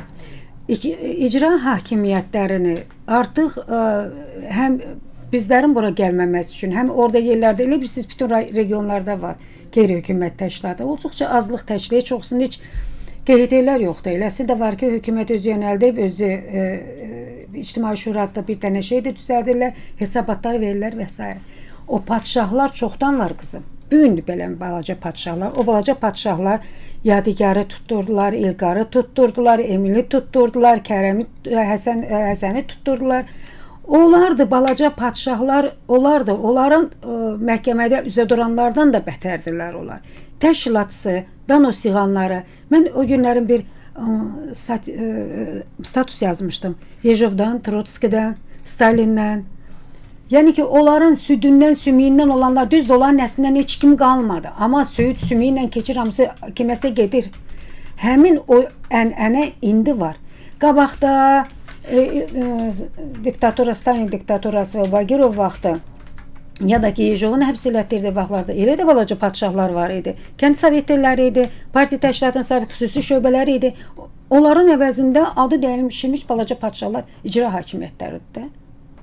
İcra hakimiyyətlərini artıq ə, həm bizlərin bura gəlməməsi üçün, həm orada yerlərdə, elə bilirsiniz, bütün regionlarda var qeyri-hökumət təşkilatı. Olduqca azlıq təşkil edir, çoxsunda heç Q H T-lər yoxdur. Eləsi də var ki, hökumət özü yönəldib, özü ə, ictimai şurada bir dənə şey də düzəldirlər, hesabatlar verirlər və s. O padşahlar çoxdan var qızım. Bugündür belə balaca padşahlar. O balaca padşahlar Yadigarı tutturdular, İlqarı tutturdular, Emili tutturdular, Kərəmi, Həsən, Həsəni tutturdular. Onlardı balaca padşahlar, onlardı. Onların ə, məhkəmədə üzə duranlardan da bətərdirlər onlar. Təşkilatçısı, Dano siğanları. Mən o günlərin bir stat, ə, status yazmışdım. Yejovdan, Trotskidən, Stalindən. Yəni ki, onların südündən, sümüyündən olanlar, düz olan nəslindən heç kim qalmadı. Amma söyüd sümüyü ilə keçir, hamısı kiməsə gedir. Həmin o ənənə indi var. Qabaqda e, e, diktatora, Stalin diktatorası və Bagirov vaxtı ya da ki, Yejovun həbs elətdirdiyi vaxtlarda elə də balaca padşahlar var idi. Kənd sovetləri idi, partiya təşkilatının sabiq xüsusi şöbələri idi. Onların əvəzində adı dəyişmiş balaca padşahlar icra hakimiyyətləridir də.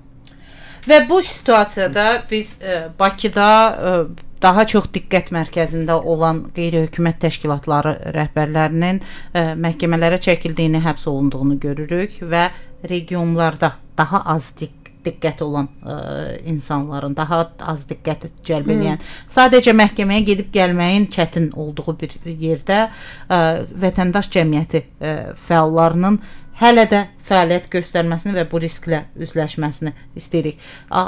Və bu situasiyada biz e, Bakıda e, daha çox diqqət mərkəzində olan qeyri-hökumət təşkilatları rəhbərlərinin e, məhkəmələrə çəkildiyini, həbs olunduğunu görürük və regionlarda daha az diqqət diqqət olan ə, insanların, daha az diqqət cəlb edən, sadəcə məhkəməyə gedib gəlməyin çətin olduğu bir yerdə ə, vətəndaş cəmiyyəti ə, fəallarının hələ də fəaliyyət göstərməsini və bu risklə üzləşməsini istəyirik. Ə,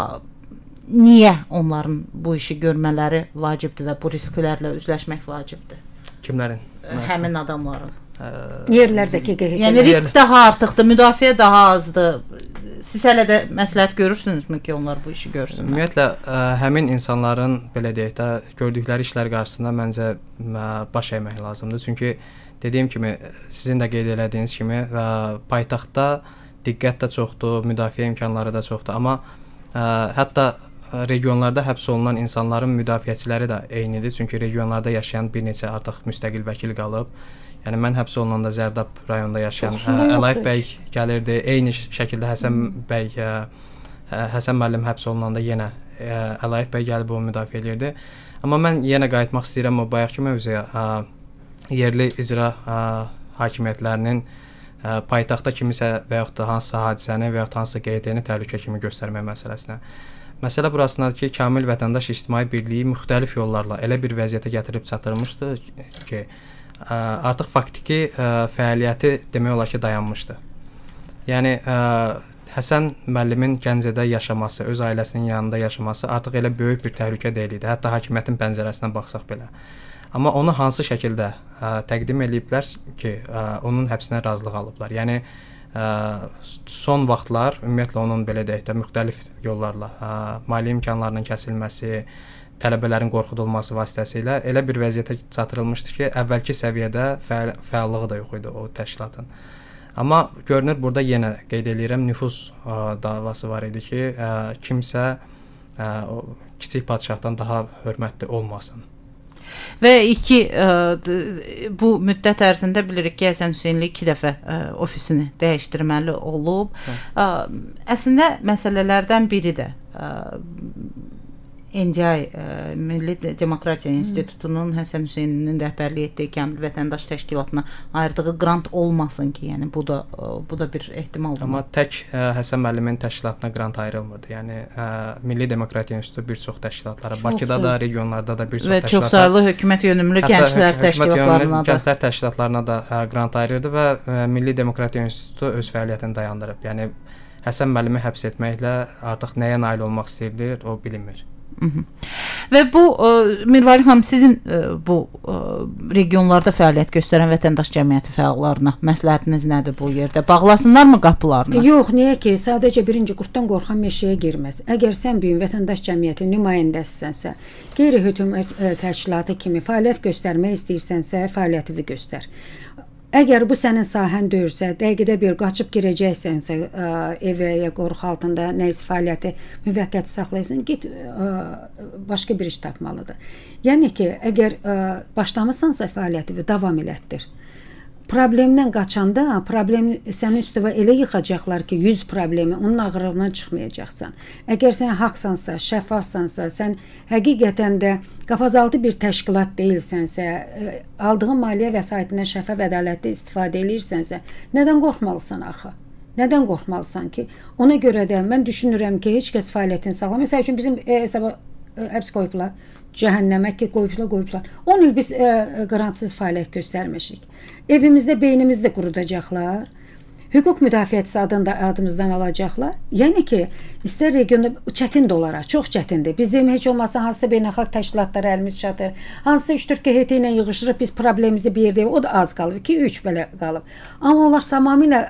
niyə onların bu işi görmələri vacibdir və bu risklərlə üzləşmək vacibdir? Kimlərin? Ə, həmin adamların. Ə, Yerlərdəki qeyd. Yəni risk daha artıqdır, müdafiə daha azdır. Siz hələ də məsləhət görürsünüzmü ki, onlar bu işi görsünlər? Ümumiyyətlə, ə, həmin insanların, belə deyək də, gördükləri işlər qarşısında məncə ə, baş əymək lazımdır. Çünki dediyim kimi, sizin də qeyd elədiyiniz kimi, ə, paytaxtda diqqət də çoxdur, müdafiə imkanları da çoxdur. Amma ə, hətta regionlarda həbs olunan insanların müdafiəçiləri də eynidir. Çünki regionlarda yaşayan bir neçə artıq müstəqil vəkil qalıb. Yəni mən həbs olunanda Zərdab rayonunda yaşayan Əlayev bəy gəlirdi. Eyni şəkildə Həsən bəy, ə, Həsən müəllim həbs olunanda yenə Əlayev bəy gəlib onu müdafiə edirdi. Amma mən yenə qayıtmaq istəyirəm o bayaqki mövzuya. Ə, yerli icra ə, hakimiyyətlərinin ə, paytaxtda kimisə və yaxud da hansısa hadisəni və yaxud da hansısa Q T-ni təhlükə kimi göstərmək məsələsinə. Məsələ burasındadır ki, Kamil Vətəndaş İctimai Birliyi müxtəlif yollarla elə bir vəziyyətə gətirib çatdırmışdı ki, Ə, artıq faktiki ə, fəaliyyəti demək olar ki, dayanmışdı. Yəni ə, Həsən müəllimin Gəncədə yaşaması, öz ailəsinin yanında yaşaması artıq elə böyük bir təhlükə deyil idi. Hətta hakimiyyətin pəncərəsinə baxsaq belə. Amma onu hansı şəkildə ə, təqdim ediblər ki, ə, onun həbsinə razılıq alıblar. Yəni ə, son vaxtlar ümumiyyətlə onun belə deyək də müxtəlif yollarla ə, maliyyə imkanlarının kəsilməsi, tələbələrin qorxudulması vasitəsilə elə bir vəziyyətə çatdırılmışdı ki, əvvəlki səviyyədə fəal fəallığı da yox idi o təşkilatın. Amma görünür burada yenə qeyd eləyirəm, nüfuz ə, davası var idi ki, ə, kimsə ə, o kiçik padşahdan daha hörmətli olmasın. Və iki ə, bu müddət ərzində bilirik ki, Həsən Hüseynli iki dəfə ə, ofisini dəyişdirməli olub. Ə, əslində məsələlərdən biri də ə, N D I ə, Milli Demokratiya İnstitutunun Həsən Hüseynlinin rəhbərlik etdiyi Kamil Vətəndaş Təşkilatına ayırdığı qrant olmasın ki, yəni bu da ə, bu da bir ehtimaldır. Amma tək ə, Həsən müəllimin təşkilatına qrant ayrılmırdı. Yəni ə, Milli Demokratiya İnstitutu bir çox təşkilatlara, çoxdur. Bakıda da, regionlarda da bir çox və təşkilatlara, çoxsaylı hökumət yönümlü gənclər təşkilatlarına da, gənclər təşkilatlarına da ə, qrant ayırırdı və ə, Milli Demokratiya İnstitutu öz fəaliyyətini dayandırıb. Yəni Həsən müəllimi həbs etməklə artıq nəyə nail olmaq istəyirlər, o bilinmir. Hı -hı. Və bu ə, Mirvari xanım, sizin ə, bu ə, regionlarda fəaliyyət göstərən vətəndaş cəmiyyəti fəallarına məsləhətiniz nədir bu yerdə? Bağlasınlarmı qapılarını? Yox, niyə ki, sadəcə birinci qurtdan qorxan meşəyə girməz. Əgər sən bir vətəndaş cəmiyyəti nümayəndəsisənsə, qeyri-hökumət təşkilatı kimi fəaliyyət göstərmək istəyirsənsə, fəaliyyətini göstər. Əgər bu sənin sahən deyirsə, dəqiqədə bir qaçıb girəcəksənsə, ə, evə ya qorxu altında nəyisə fəaliyyəti müvəqqəti saxlayırsan, get ə, başqa bir iş tapmalıdır. Yəni ki, əgər ə, başlamısansa fəaliyyətini davam elətdir. Problemdən qaçanda problem sənin üstünə elə yıxacaqlar ki, yüz problemi, onun ağırlığından çıxmayacaqsan. Əgər sən haqsansa, şəffafsansa, sən həqiqətən də qapazaltı bir təşkilat deyilsənsə, aldığın maliyyə vəsaitindən şəffaf ədalətli istifadə edirsənsə, nədən qorxmalısan axı? Nədən qorxmalısan ki? Ona görə də mən düşünürəm ki, heç kəs fəaliyyətini saxlamır. Məsəl üçün bizim e, hesaba e, həbs qoyublar, cəhənnəmə ki, qoyublar, qoyublar. on il biz e, qrantsız fəaliyyət göstərmişik. Evimizdə beynimizdə qurudacaqlar. hüquq müdafiəçisi adında adımızdan alacaqlar. Yəni ki, istər regionda çətin də olaraq, çox çətindir. Bizim heç olmasa hansısa beynəlxalq təşkilatlara əlimiz çatır. Hansısa üç dörd heyəti ilə yığışırıq, biz problemimizi bir yerdə, o da az qalıb, iki üç belə qalıb. Amma onlar tamamilə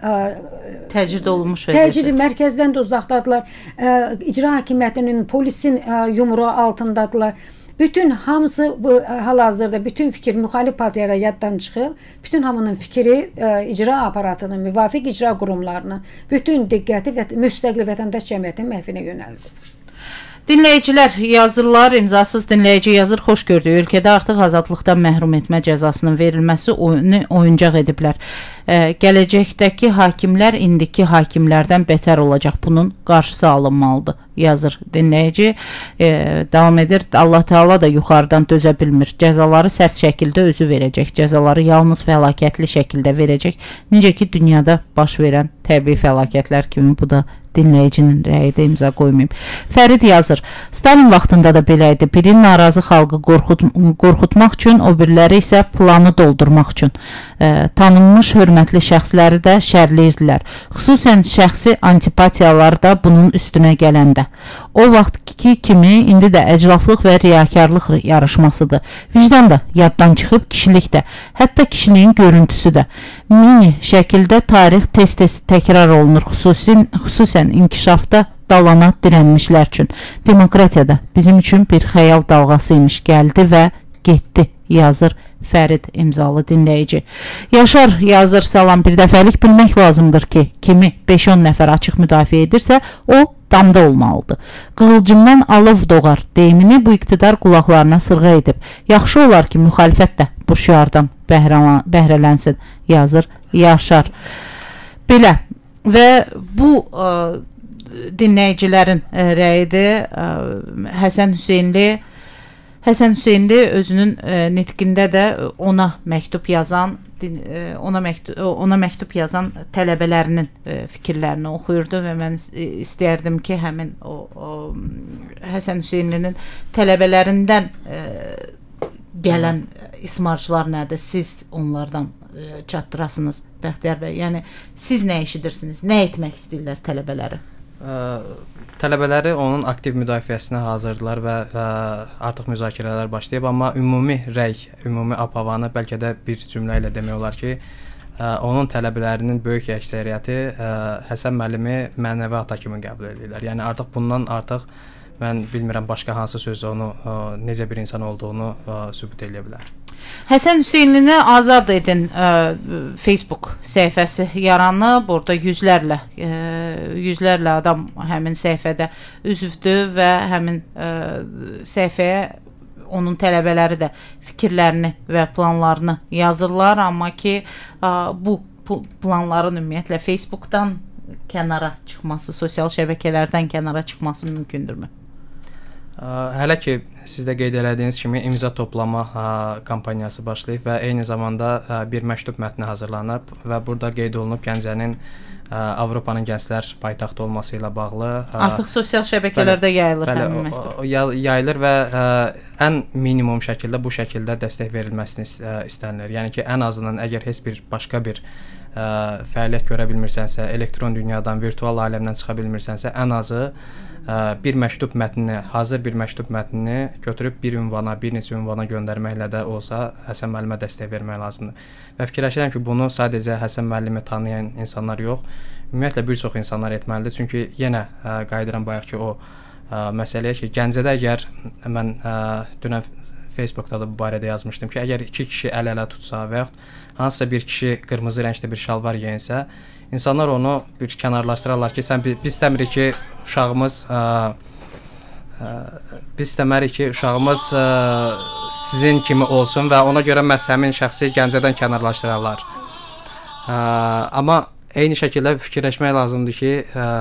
təcrid olunmuş vəziyyətdə. Təcrid mərkəzdən də uzaqdadılar. Ə, icra hakimiyyətinin, polisin ə, yumruğu altındadılar. Bütün hamısı bu hal-hazırda bütün fikir müxalif partiyalara yaddan çıxır. Bütün hamının fikri ə, icra aparatının, müvafiq icra qurumlarının bütün diqqəti və müstəqil vətəndaş cəmiyyətinin məhvinə yönəldir. Dinləyicilər yazırlar, imzasız dinləyici yazır, xoş gördük. Ölkədə artıq azadlıqdan məhrum etmə cəzasının verilməsi oyunu oyuncaq ediblər. Ə, gələcəkdəki hakimlər indiki hakimlərdən betər olacaq. Bunun qarşısı alınmalıdır, yazır dinləyici. E, davam edir, Allah Teala da yuxarıdan dözə bilmir. Cəzaları sərt şəkildə özü verəcək. Cəzaları yalnız fəlakətli şəkildə verəcək. Necə ki, dünyada baş verən təbii fəlakətlər kimi. Bu da dinləyicinin rəyidə imza qoymayıb. Fərid yazır, Stalin vaxtında da belə idi. Biri narazı xalqı qorxut, qorxutmaq üçün, o biriləri isə planı doldurmaq üçün. E, tanınmış hörmətli şəxsləri də şərləyirdilər. Xüsusən şəxsi antipatiyalar da bunun üstünə gələndə. O vaxtki kimi indi də əclaflıq və riyakarlıq yarışmasıdır. Vicdan da yaddan çıxıb, kişilik də, hətta kişiliyin görüntüsü də. Mini şəkildə tarix tez-tez təkrar olunur, xüsusən, xüsusən inkişafda dalana dirənmişlər üçün. Demokratiya da bizim üçün bir xəyal dalğası imiş, gəldi və getdi, yazır Fərid imzalı dinləyici. Yaşar yazır, salam, bir dəfəlik bilmək lazımdır ki, kimi beş on nəfər açıq müdafiə edirsə, o damda olmalıdır. Qığılcımdan alov doğar deyimini bu iqtidar qulaqlarına sırğa edib. Yaxşı olar ki, müxalifət də bu şüardan bəhrələnsin, yazır Yaşar. Belə və bu ə, dinləyicilərin ə, rəyidir. Ə, Həsən Hüseynli Həsən Hüseynli özünün ə, nitqində də ona məktub yazan din, ə, ona məktub ona məktub yazan tələbələrinin ə, fikirlərini oxuyurdu və mən istərdim ki, həmin o, o Həsən Hüseynlinin tələbələrindən ə, gələn ismarcılar nədir? Siz onlardan ə, çatdırasınız, Bəxtiyar bəy. Yəni siz nə eşidirsiniz? Nə etmək istəyirlər tələbələri? Ə, tələbələri onun aktiv müdafiəsinə hazırdılar və ə, artıq müzakirələr başlayıb, amma ümumi rəy, ümumi ab-havanı bəlkə də bir cümlə ilə demək olar ki, ə, onun tələbələrinin böyük əksəriyyəti ə, Həsən müəllimi mənəvi ata kimi qəbul edirlər. Yəni artıq bundan artıq mən bilmirəm başqa hansı söz onu ə, necə bir insan olduğunu ə, sübut edə bilər. Həsən Hüseynlini azad edin ə, Facebook səhifəsi yaranıb. Burada yüzlərlə ə, yüzlərlə adam həmin səhifədə üzvdür və həmin ə, səhifəyə onun tələbələri də fikirlərini və planlarını yazırlar, amma ki ə, bu planların ümumiyyətlə Facebookdan kənara çıxması, sosial şəbəkələrdən kənara çıxması mümkündürmü? Hələ ki, siz də qeyd elədiyiniz kimi imza toplama ə, kampaniyası başlayıb və eyni zamanda ə, bir məktub mətni hazırlanıb və burada qeyd olunub Gəncənin ə, Avropanın gənclər paytaxtı olması ilə bağlı. Ə, Artıq sosial şəbəkələrdə bəli, yayılır bəli, həmin məktub. O, o, yayılır və ə, ən minimum şəkildə bu şəkildə dəstək verilməsini ə, istənilir. Yəni ki, ən azından əgər heç bir başqa bir ə, fəaliyyət görə bilmirsənsə, elektron dünyadan, virtual aləmdən çıxa bilmirsənsə, ən azı ə, bir məktub mətnini, hazır bir məktub mətnini götürüb bir ünvana, bir neçə ünvana göndərməklə də olsa Həsən müəllimə dəstək vermək lazımdır. Və fikirləşirəm ki, bunu sadəcə Həsən müəllimi tanıyan insanlar yox, ümumiyyətlə bir çox insanlar etməlidir. Çünki yenə ə, qayıdıram bayaqki o ə, məsələyə ki, Gəncədə əgər mən ə, dünən Facebookda da bu barədə yazmışdım ki, əgər iki kişi əl-ələ tutsa və yaxud hansısa bir kişi qırmızı rəngdə bir şalvar geyinsə, insanlar onu bir kənarlaşdırarlar ki, sən biz istəmirik ki, uşağımız ə, ə, biz istəmirik ki, uşağımız ə, sizin kimi olsun və ona görə məhz həmin şəxsi Gəncədən kənarlaşdırarlar. Ə, amma eyni şəkildə fikirləşmək lazımdır ki,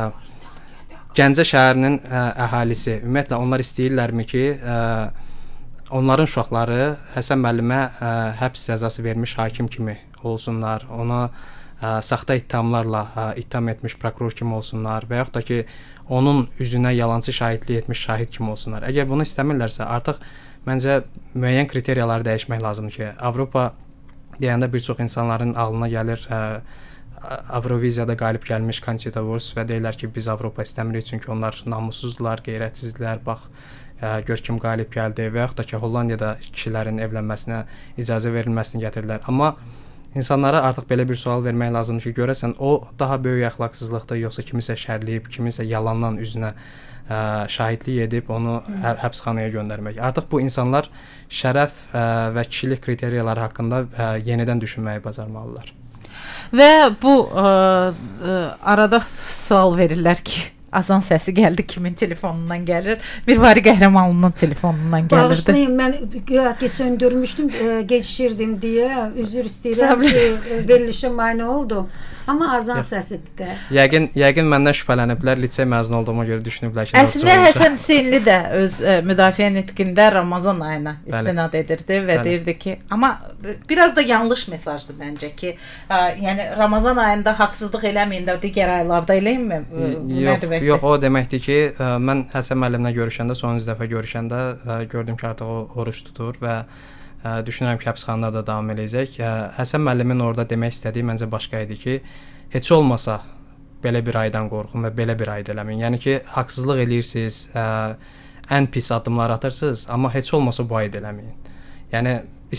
ə, Gəncə şəhərinin ə, əhalisi, ümumiyyətlə onlar istəyirlərmi ki, ə, onların uşaqları Həsən müəllimə ə, həbs cəzası vermiş hakim kimi olsunlar, ona ə, saxta ittihamlarla ə, ittiham etmiş prokuror kimi olsunlar və yaxud da ki, onun üzünə yalançı şahidlik etmiş şahid kimi olsunlar. Əgər bunu istəmirlərsə, artıq məncə müəyyən kriteriyaları dəyişmək lazımdır ki, Avropa deyəndə bir çox insanların ağlına gəlir, ə, Avroviziyada qalib gəlmiş Conchita Wurst və deyirlər ki, biz Avropa istəmirik çünki onlar namussuzdular, qeyrətsizdirlər. Bax, ə, gör kim qalib gəldi və yaxud da ki, Hollandiyada kişilərin evlənməsinə icazə verilməsini gətirdilər. Amma insanlara artıq belə bir sual vermək lazımdır ki, görəsən o daha böyük əxlaqsızlıqdır, yoxsa kimisə şərləyib, kimisə yalandan üzünə ə, şahidlik edib onu hə həbsxanaya göndərmək. Artıq bu insanlar şərəf ə, və kişilik kriteriyaları haqqında ə, yenidən düşünməyi bacarmalılar. Və bu ə, ə, arada sual verirlər ki, azan səsi gəldi, kimin telefonundan gəlir? Bir vari qəhrəmanının telefonundan gəlirdi. Bağışlayın, mən güya ki söndürmüşdüm, e, gecişirdim deyə üzr istəyirəm ki, e, verilişə mane oldu. Amma azan ya, səsidir də. Yəqin, yəqin məndən şübhələniblər, lisey məzun olduğuma görə düşünüblər ki, əslində Həsən Hüseynli də öz ə, müdafiə nitqində Ramazan ayına istinad edirdi və Bəli. deyirdi ki, amma biraz da yanlış mesajdır məncə ki, ə, yəni Ramazan ayında haqsızlıq eləməyin də digər aylarda eləyinmi? Yox, yox, o deməkdir ki, ə, mən Həsən müəllimlə görüşəndə, sonuncu dəfə görüşəndə ə, gördüm ki, artıq o oruç tutur və Ə, düşünürəm ki, həbsxanada da davam eləyəcək. Ə, Həsən müəllimin orada demək istədiyi məncə başqa idi ki, heç olmasa belə bir aydan qorxun və belə bir ayda eləməyin. Yəni ki, haqsızlıq eləyirsiniz, ə, ən pis addımlar atırsınız, amma heç olmasa bu ayda eləməyin. Yəni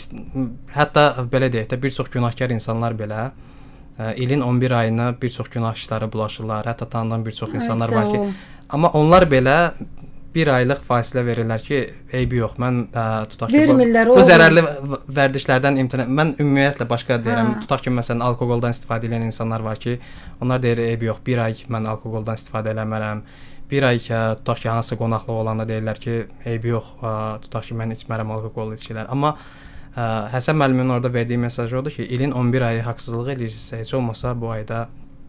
hətta belə deyək də, bir çox günahkar insanlar belə ə, ilin on bir ayına bir çox günah işləri bulaşırlar. Hətta tanıdığım bir çox insanlar var ki, amma onlar belə bir aylıq fasilə verirlər ki, eybi yox, mən ə, tutaq ki, bu, bu zərərli vərdişlərdən imtina... Mən ümumiyyətlə başqa deyirəm, ha. tutaq ki, məsələn, alkoqoldan istifadə edən insanlar var ki, onlar deyir, eybi yox, bir ay mən alkoqoldan istifadə eləmərəm, bir ay ə, tutaq ki, hansı qonaqlıq olanda deyirlər ki, eybi yox, ə, tutaq ki, mən içmərəm alkoqollu içkilər. Amma ə, Həsən müəllimin orada verdiyi mesaj odur ki, ilin on bir ayı haqsızlıq eləyirsə, heç olmasa bu ayda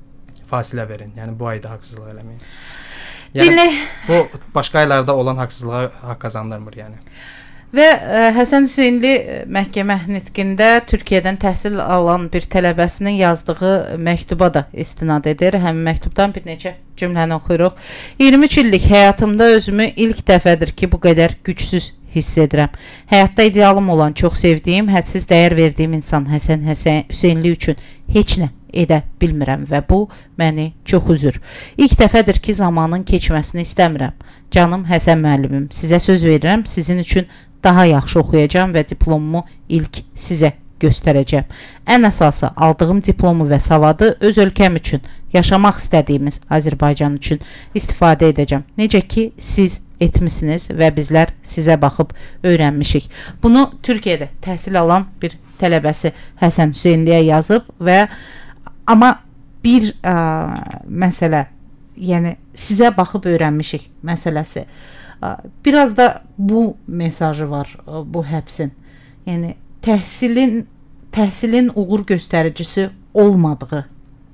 fasilə verin, yəni bu ayda haqsızlıq eləməyin. Yəni, Dinlə... bu başqa aylarda olan haqsızlığa haqq qazandırmır, yəni. Və ə, Həsən Hüseynli məhkəmə nitqində Türkiyədən təhsil alan bir tələbəsinin yazdığı məktuba da istinad edir. Həmin məktubdan bir neçə cümləni oxuyuruq. iyirmi üç illik həyatımda özümü ilk dəfədir ki, bu qədər gücsüz hiss edirəm. Həyatda idealım olan, çox sevdiyim, hədsiz dəyər verdiyim insan Həsən Həsən Hüseynli üçün heç nə edə bilmirəm və bu məni çox üzür. İlk dəfədir ki, zamanın keçməsini istəmirəm. Canım Həsən müəllimim, sizə söz verirəm, sizin üçün daha yaxşı oxuyacağam və diplomumu ilk sizə göstərəcəm. Ən əsası aldığım diplomu və savadı öz ölkəm üçün, yaşamaq istədiyimiz Azərbaycan üçün istifadə edəcəm. Necə ki, siz etmisiniz və bizlər sizə baxıb öyrənmişik. Bunu Türkiyədə təhsil alan bir tələbəsi Həsən Hüseynliyə yazıb və amma bir ə, məsələ, yəni sizə baxıb öyrənmişik məsələsi. Ə, biraz da bu mesajı var ə, bu həbsin. Yəni təhsilin təhsilin uğur göstəricisi olmadığı,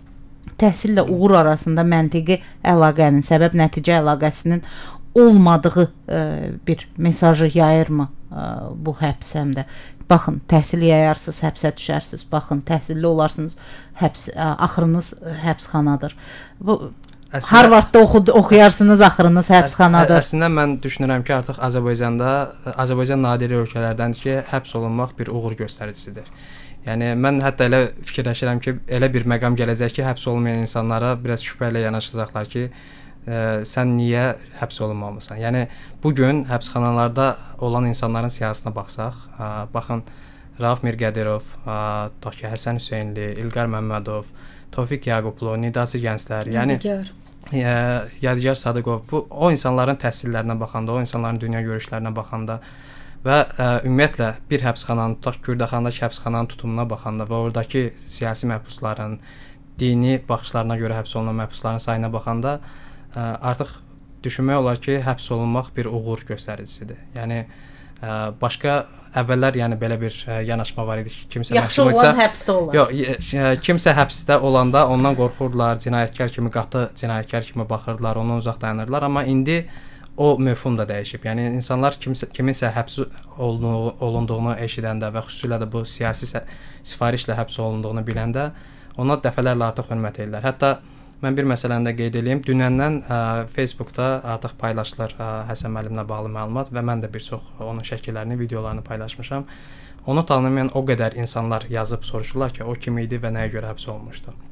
təhsillə uğur arasında məntiqi əlaqənin, səbəb-nəticə əlaqəsinin olmadığı ə, bir mesajı yayırmı ə, bu həbs həm də? Baxın, təhsil yayarsınız, həbsə düşərsiniz. Baxın, təhsilli olarsınız, həbs, ə, axırınız həbsxanadır. Bu əslində, Harvardda oxu, oxuyarsınız, axırınız həbsxanadır. Əs əslində mən düşünürəm ki, artıq Azərbaycanda, Azərbaycan nadir ölkələrdəndir ki, həbs olunmaq bir uğur göstəricisidir. Yəni mən hətta elə fikirləşirəm ki, elə bir məqam gələcək ki, həbs olmayan insanlara biraz şübhə ilə yanaşacaqlar ki, ə, sən niyə həbs olunmamısan? Yəni bu gün həbsxanalarda olan insanların siyahısına baxsaq, ə, baxın Rauf Mirqədirov, tutaq ki, Həsən Hüseynli, İlqar Məmmədov, Tofiq Yaqublu, Nidaçı gənclər, yəni ə, Yadigar Sadıqov, bu o insanların təhsillərinə baxanda, o insanların dünya görüşlərinə baxanda və ə, ümumiyyətlə bir həbsxananın, tutaq Kürdəxandakı həbsxananın tutumuna baxanda və oradakı siyasi məhbusların, dini baxışlarına görə həbs olunan məhbusların sayına baxanda ə, artıq düşünmək olar ki, həbs olunmaq bir uğur göstəricisidir. Yəni ə, başqa əvvəllər yəni belə bir ə, yanaşma var idi ki, kimsə yaxşı olan həbsdə olar. Yox, kimsə həbsdə olanda ondan qorxurdular, cinayətkar kimi qatı cinayətkar kimi baxırdılar, ondan uzaq dayanırdılar, amma indi o mövhum da dəyişib. Yəni insanlar kimsə, kiminsə həbs olunduğunu, olunduğunu eşidəndə və xüsusilə də bu siyasi sifarişlə həbs olunduğunu biləndə ona dəfələrlə artıq hörmət edirlər. Hətta mən bir məsələni də qeyd edeyim. Dünəndən ə, Facebookda artıq paylaşılır ə, Həsən müəllimlə bağlı məlumat və mən də bir çox onun şəkillərini, videolarını paylaşmışam. Onu tanımayan o qədər insanlar yazıb soruşurlar ki, o kim idi və nəyə görə həbs olunmuşdu.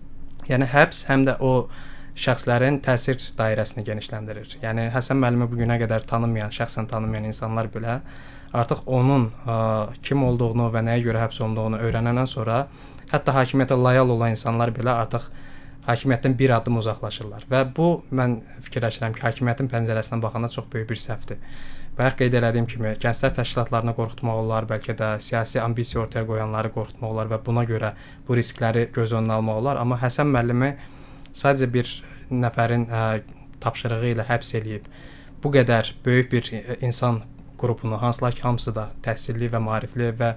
Yəni həbs həm də o şəxslərin təsir dairəsini genişləndirir. Yəni Həsən müəllimi bu günə qədər tanınmayan, şəxsən tanınmayan insanlar belə artıq onun ə, kim olduğunu və nəyə görə həbs olunduğunu öyrənəndən sonra hətta hakimiyyətə loyal olan insanlar belə artıq hakimiyyətdən bir addım uzaqlaşırlar. Və bu mən fikirləşirəm ki, hakimiyyətin pəncərəsindən baxanda çox böyük bir səhvdir. Bayaq qeyd elədiyim kimi, gənclər təşkilatlarını qorxutmaq olar, bəlkə də siyasi ambisiya ortaya qoyanları qorxutmaq olar və buna görə bu riskləri göz önünə almaq olar. Amma Həsən müəllimi sadəcə bir nəfərin ə, tapşırığı ilə həbs eləyib bu qədər böyük bir insan qrupunu, hansılar ki, hamısı da təhsilli və maarifli və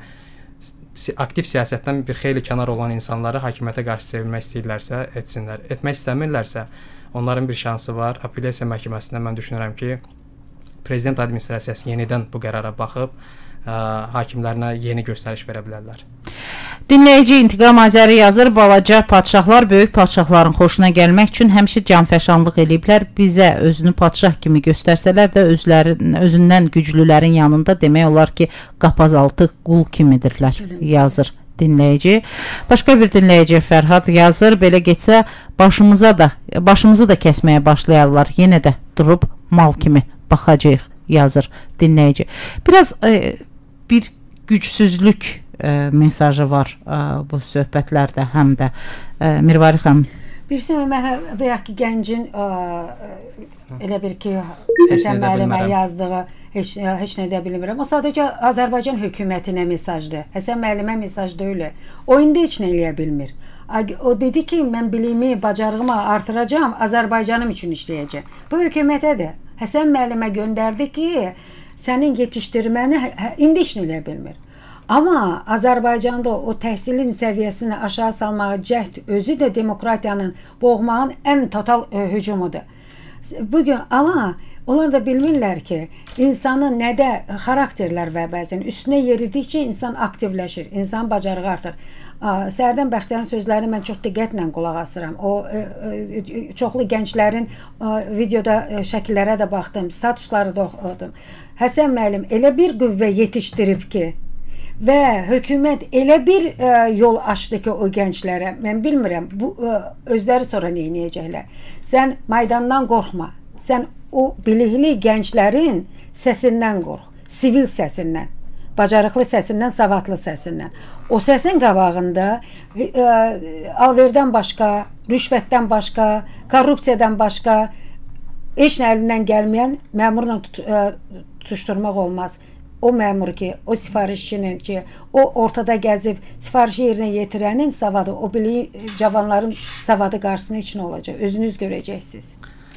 aktiv siyasətdən bir xeyli kənar olan insanları hakimiyyətə qarşı sevilmək istəyirlərsə, etsinlər. Etmək istəmirlərsə, onların bir şansı var. Apellyasiya məhkəməsində mən düşünürəm ki, prezident administrasiyası yenidən bu qərara baxıb ə, hakimlərinə yeni göstəriş verə bilərlər. Dinləyici İntiqam Azəri yazır, balaca padşahlar böyük padşahların xoşuna gəlmək üçün həmişə canfəşanlıq eləyiblər. Bizə özünü padşah kimi göstərsələr də özlərin, özündən güclülərin yanında demək olar ki, qapazaltı qul kimidirlər, yazır dinləyici. Başqa bir dinləyici Fərhad yazır, belə getsə başımıza da, başımızı da kəsməyə başlayarlar, yenə də durub mal kimi baxacağıq, yazır dinləyici. Biraz e, bir gücsüzlük e, mesajı var e, bu söhbətlərdə həm də e, Mirvari xanım. Bir sənə mən bayaq ki, gəncin ə, elə bir ki, Həsən müəllimə yazdığı heç, heç nə də bilmirəm. O sadəcə Azərbaycan hökumətinə mesajdır. Həsən müəllimə mesaj deyil. O indi heç nə eləyə bilmir. O dedi ki, mən bilimi, bacarığımı artıracağam, Azərbaycanım üçün işləyəcəm. Bu hökumətə də Həsən müəllimə göndərdi ki, sənin yetişdirməni indi heç nə eləyə bilmir. Amma Azərbaycanda o təhsilin səviyyəsini aşağı salmağa cəhd özü də demokratiyanın, boğmağın ən total e, hücumudur. Bugün amma onlar da bilmirlər ki, insanın nədə xarakterlər və bəzən üstünə yeridikcə insan aktivləşir, insan bacarığı artır. Sərdən Bəxtiyarın sözlərini mən çox diqqətlə qulaq asıram. O e, e, çoxlu gənclərin e, videoda e, şəkillərə də baxdım, statusları da oxudum. Həsən müəllim elə bir qüvvə yetişdirib ki, və hökumət elə bir ə, yol açdı ki, o gənclərə, mən bilmirəm, bu ə, özləri sonra nə edəcəklər. Sən Maydandan qorxma, sən o bilikli gənclərin səsindən qorx, sivil səsindən, bacarıqlı səsindən, savadlı səsindən. O səsin qabağında ə, alverdən başqa, rüşvətdən başqa, korrupsiyadan başqa heç nə əlindən gəlməyən məmurla tut, ə, tutuşturmaq olmaz. O məmur ki, o sifarişçinin ki, o ortada gəzib sifarişi yerinə yetirənin savadı, o biliyi cavanların savadı qarşısında heç nə olacaq. Özünüz görəcəksiniz.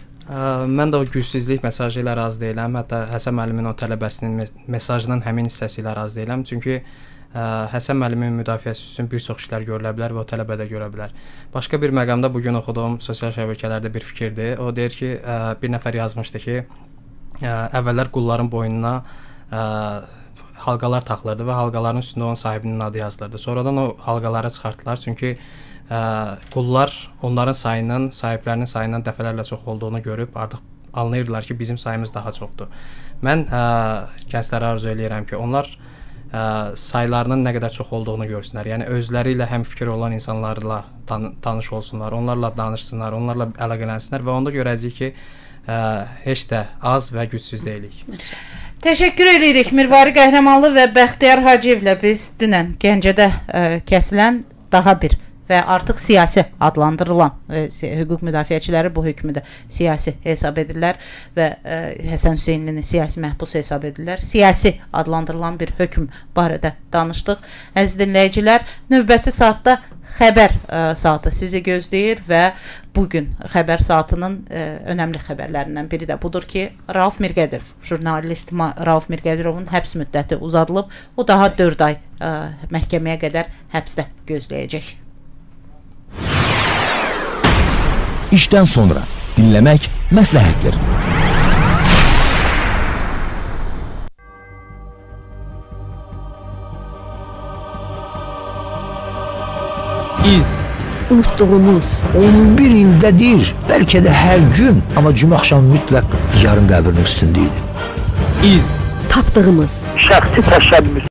Ə, mən də o gücsüzlük mesajı ilə razı deyiləm. Hətta Həsən müəllimin o tələbəsinin me mesajının həmin hissəsi ilə razı deyiləm. Çünki ə, Həsən müəllimin müdafiəsi üçün bir çox işlər görülə bilər və o tələbə də görə bilər. Başqa bir məqamda bugün oxuduğum sosial şəbəkələrdə bir fikirdir. O deyir ki, ə, bir nəfər yazmışdı ki, ə, əvvəllər qulların boynuna Ə, halqalar taxılırdı və halqaların üstündə onun sahibinin adı yazılırdı. Sonradan o halqaları çıxartdılar, çünki ə, qullar onların sayının, sahiblərinin sayından dəfələrlə çox olduğunu görüb artıq anlayırdılar ki, bizim sayımız daha çoxdur. Mən ə, gənclərə arzu eləyirəm ki, onlar ə, saylarının nə qədər çox olduğunu görsünlər. Yəni özləri ilə həmfikir olan insanlarla tan tanış olsunlar, onlarla danışsınlar, onlarla əlaqələnsinlər və onda görəcəyik ki, ə, heç də az və gücsüz deyilik. Təşəkkür edirik. Mirvari Qəhrəmanlı və Bəxtiyar Hacıyevlə biz dünən Gəncədə ə, kəsilən daha bir və artıq siyasi adlandırılan e, hüquq müdafiəçiləri bu hökmü də siyasi hesab edirlər və e, Həsən Hüseynlini siyasi məhbus hesab edirlər. Siyasi adlandırılan bir hökm barədə danışdıq. Əziz dinləyicilər, növbəti saatda xəbər ə, saatı sizi gözləyir və bugün xəbər saatının ə, önəmli xəbərlərindən biri də budur ki, Rauf Mirqədirov, jurnalist Rauf Mirqədirovun həbs müddəti uzadılıb. O daha dörd ay ə, məhkəməyə qədər həbsdə gözləyəcək. İşdən sonra dinləmək məsləhətdir. İz unutduğumuz on bir ildədir, bəlkə də hər gün, amma cümə axşamı mütləq yarın qəbrinin üstündə idi. İz tapdığımız şəxsi təşəbbüs